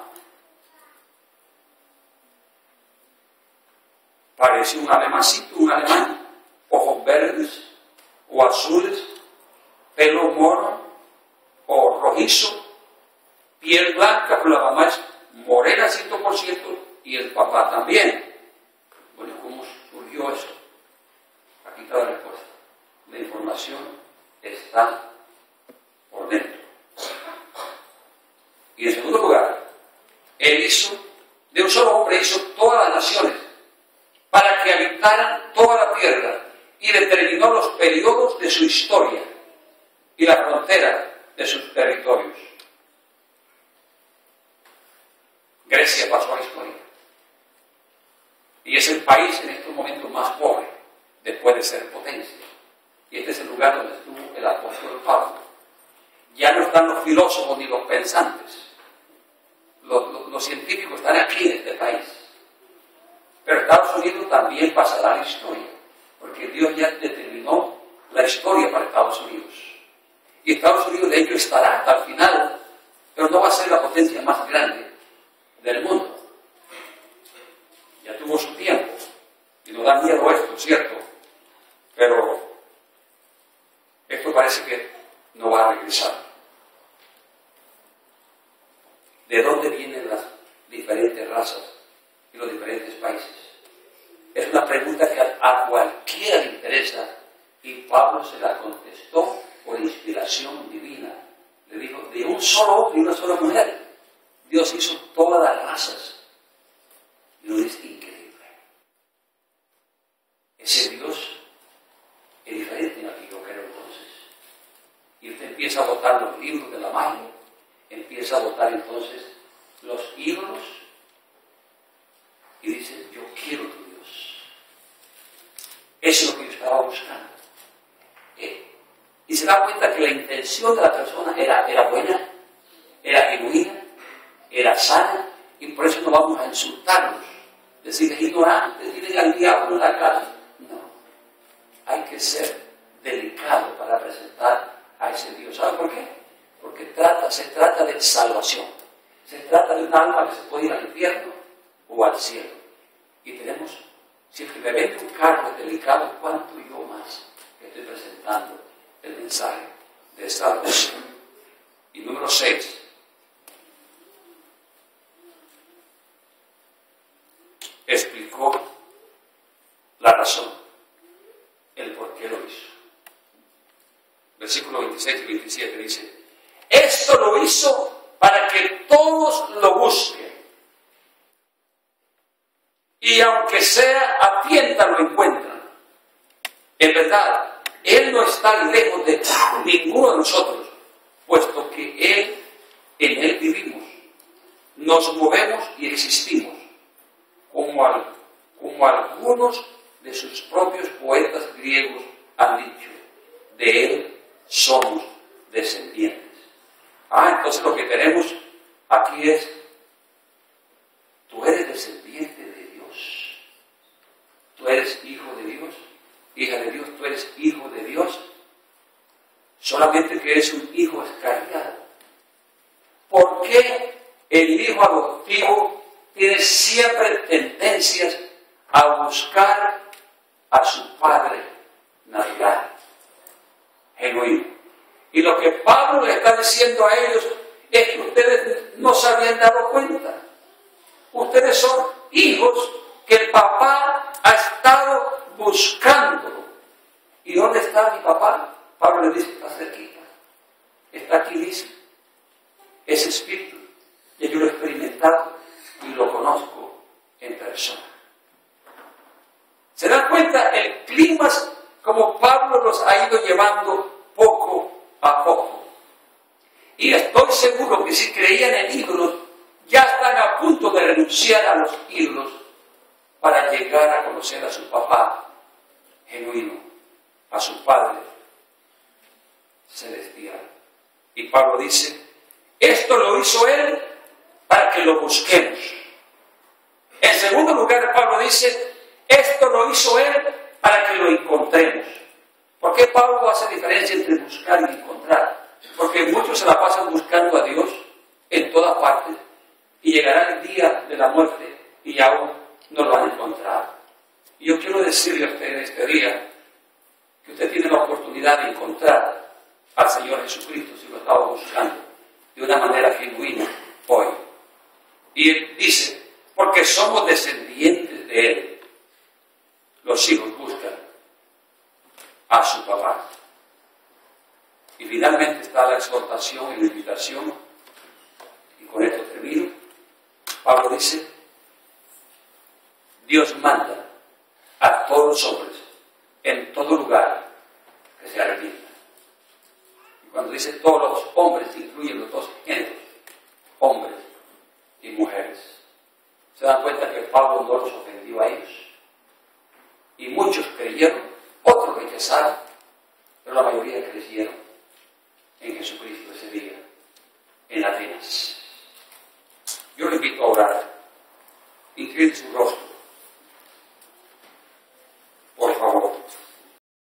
Parece un alemancito, un alemán, ojos verdes o azules, pelo mono o rojizo, piel blanca, pero la mamá es morena 100% y el papá también. Bueno, ¿cómo surgió eso? Aquí está la respuesta. La información está por dentro. Y en segundo lugar, él hizo, de un solo hombre hizo todas las naciones para que habitaran toda la tierra y determinó los periodos de su historia y la frontera de sus territorios. Grecia pasó a la historia y es el país en estos momentos más pobre después de ser potencia. Y este es el lugar donde estuvo el apóstol Pablo. Ya no están los filósofos ni los pensantes. Los científicos están aquí en este país. Pero Estados Unidos también pasará la historia, porque Dios ya determinó la historia para Estados Unidos. Y Estados Unidos de hecho estará hasta el final, pero no va a ser la potencia más grande del mundo. Ya tuvo su tiempo, y nos da miedo esto, ¿cierto? Pero esto parece que no va a regresar. ¿De dónde vienen las diferentes razas y los diferentes países? Es una pregunta que a cualquiera le interesa y Pablo se la contestó por inspiración divina. Le dijo, de un solo hombre y una sola mujer, Dios hizo todas las razas. Y no es increíble. Ese Dios es diferente a que yo creo entonces. Y usted empieza a botar los libros de la magia, empieza a botar entonces los ídolos y dice, yo quiero tu Dios. Eso es lo que yo estaba buscando. Y se da cuenta que la intención de la persona era buena, era genuina, era sana, y por eso no vamos a insultarlos, decirles ignorantes, decirles al diablo en la cara. No, hay que ser delicado para presentar a ese Dios. ¿Sabe por qué? Porque se trata de salvación. Se trata de un alma que se puede ir al infierno o al cielo. Y tenemos, si el que me vende un carro es delicado, ¿cuánto yo más que estoy presentando el mensaje de salvación? Y número 6. Explicó la razón, el por qué lo hizo. Versículos 26 y 27 dice, esto lo hizo para que todos lo busquen. Y aunque sea a tientas lo encuentran. En verdad, Él no está lejos de ninguno de nosotros, puesto que en Él vivimos, nos movemos y existimos, como algunos de sus propios poetas griegos han dicho, de Él somos descendientes. Entonces lo que tenemos aquí es, tú eres descendiente de Dios, tú eres hijo de Dios, hija de Dios, tú eres hijo de Dios. solamente que es un hijo escarriado. ¿Por qué el hijo adoptivo tiene siempre tendencias a buscar a su padre natural, genuino? Y lo que Pablo le está diciendo a ellos es que ustedes no se habían dado cuenta. Ustedes son hijos que el papá ha estado buscando. ¿Y dónde está mi papá? Pablo le dice, está cerquita. Está aquí mismo. Ese espíritu. Y yo lo he experimentado y lo conozco en persona. ¿Se dan cuenta el clima como Pablo los ha ido llevando poco a poco? Y estoy seguro que si creían en ídolos, ya están a punto de renunciar a los ídolos para llegar a conocer a su papá genuino, a su Padre celestial. Y Pablo dice, esto lo hizo Él para que lo busquemos. En segundo lugar, Pablo dice, esto lo hizo Él para que lo encontremos. ¿Por qué Pablo hace diferencia entre buscar y encontrar? Porque muchos se la pasan buscando a Dios en todas partes y llegará el día de la muerte y aún no lo han encontrado. Y yo quiero decirle a usted en este día que usted tiene la oportunidad de encontrar al Señor Jesucristo si lo estaba buscando de una manera genuina hoy. Y Él dice, porque somos descendientes de Él, los hijos buscan a su papá. Y finalmente está la exhortación y la invitación, y con esto termino. Pablo dice, Dios manda a todos los hombres en todo lugar que se arrepientan. Y cuando dice todos los hombres, incluyen los dos géneros, hombres y mujeres. Se dan cuenta que Pablo no los ofendió a ellos. Y muchos creyeron, otros rechazaron, pero la mayoría creyeron en Jesucristo ese día, en Atenas. Yo le invito a orar. Incline su rostro.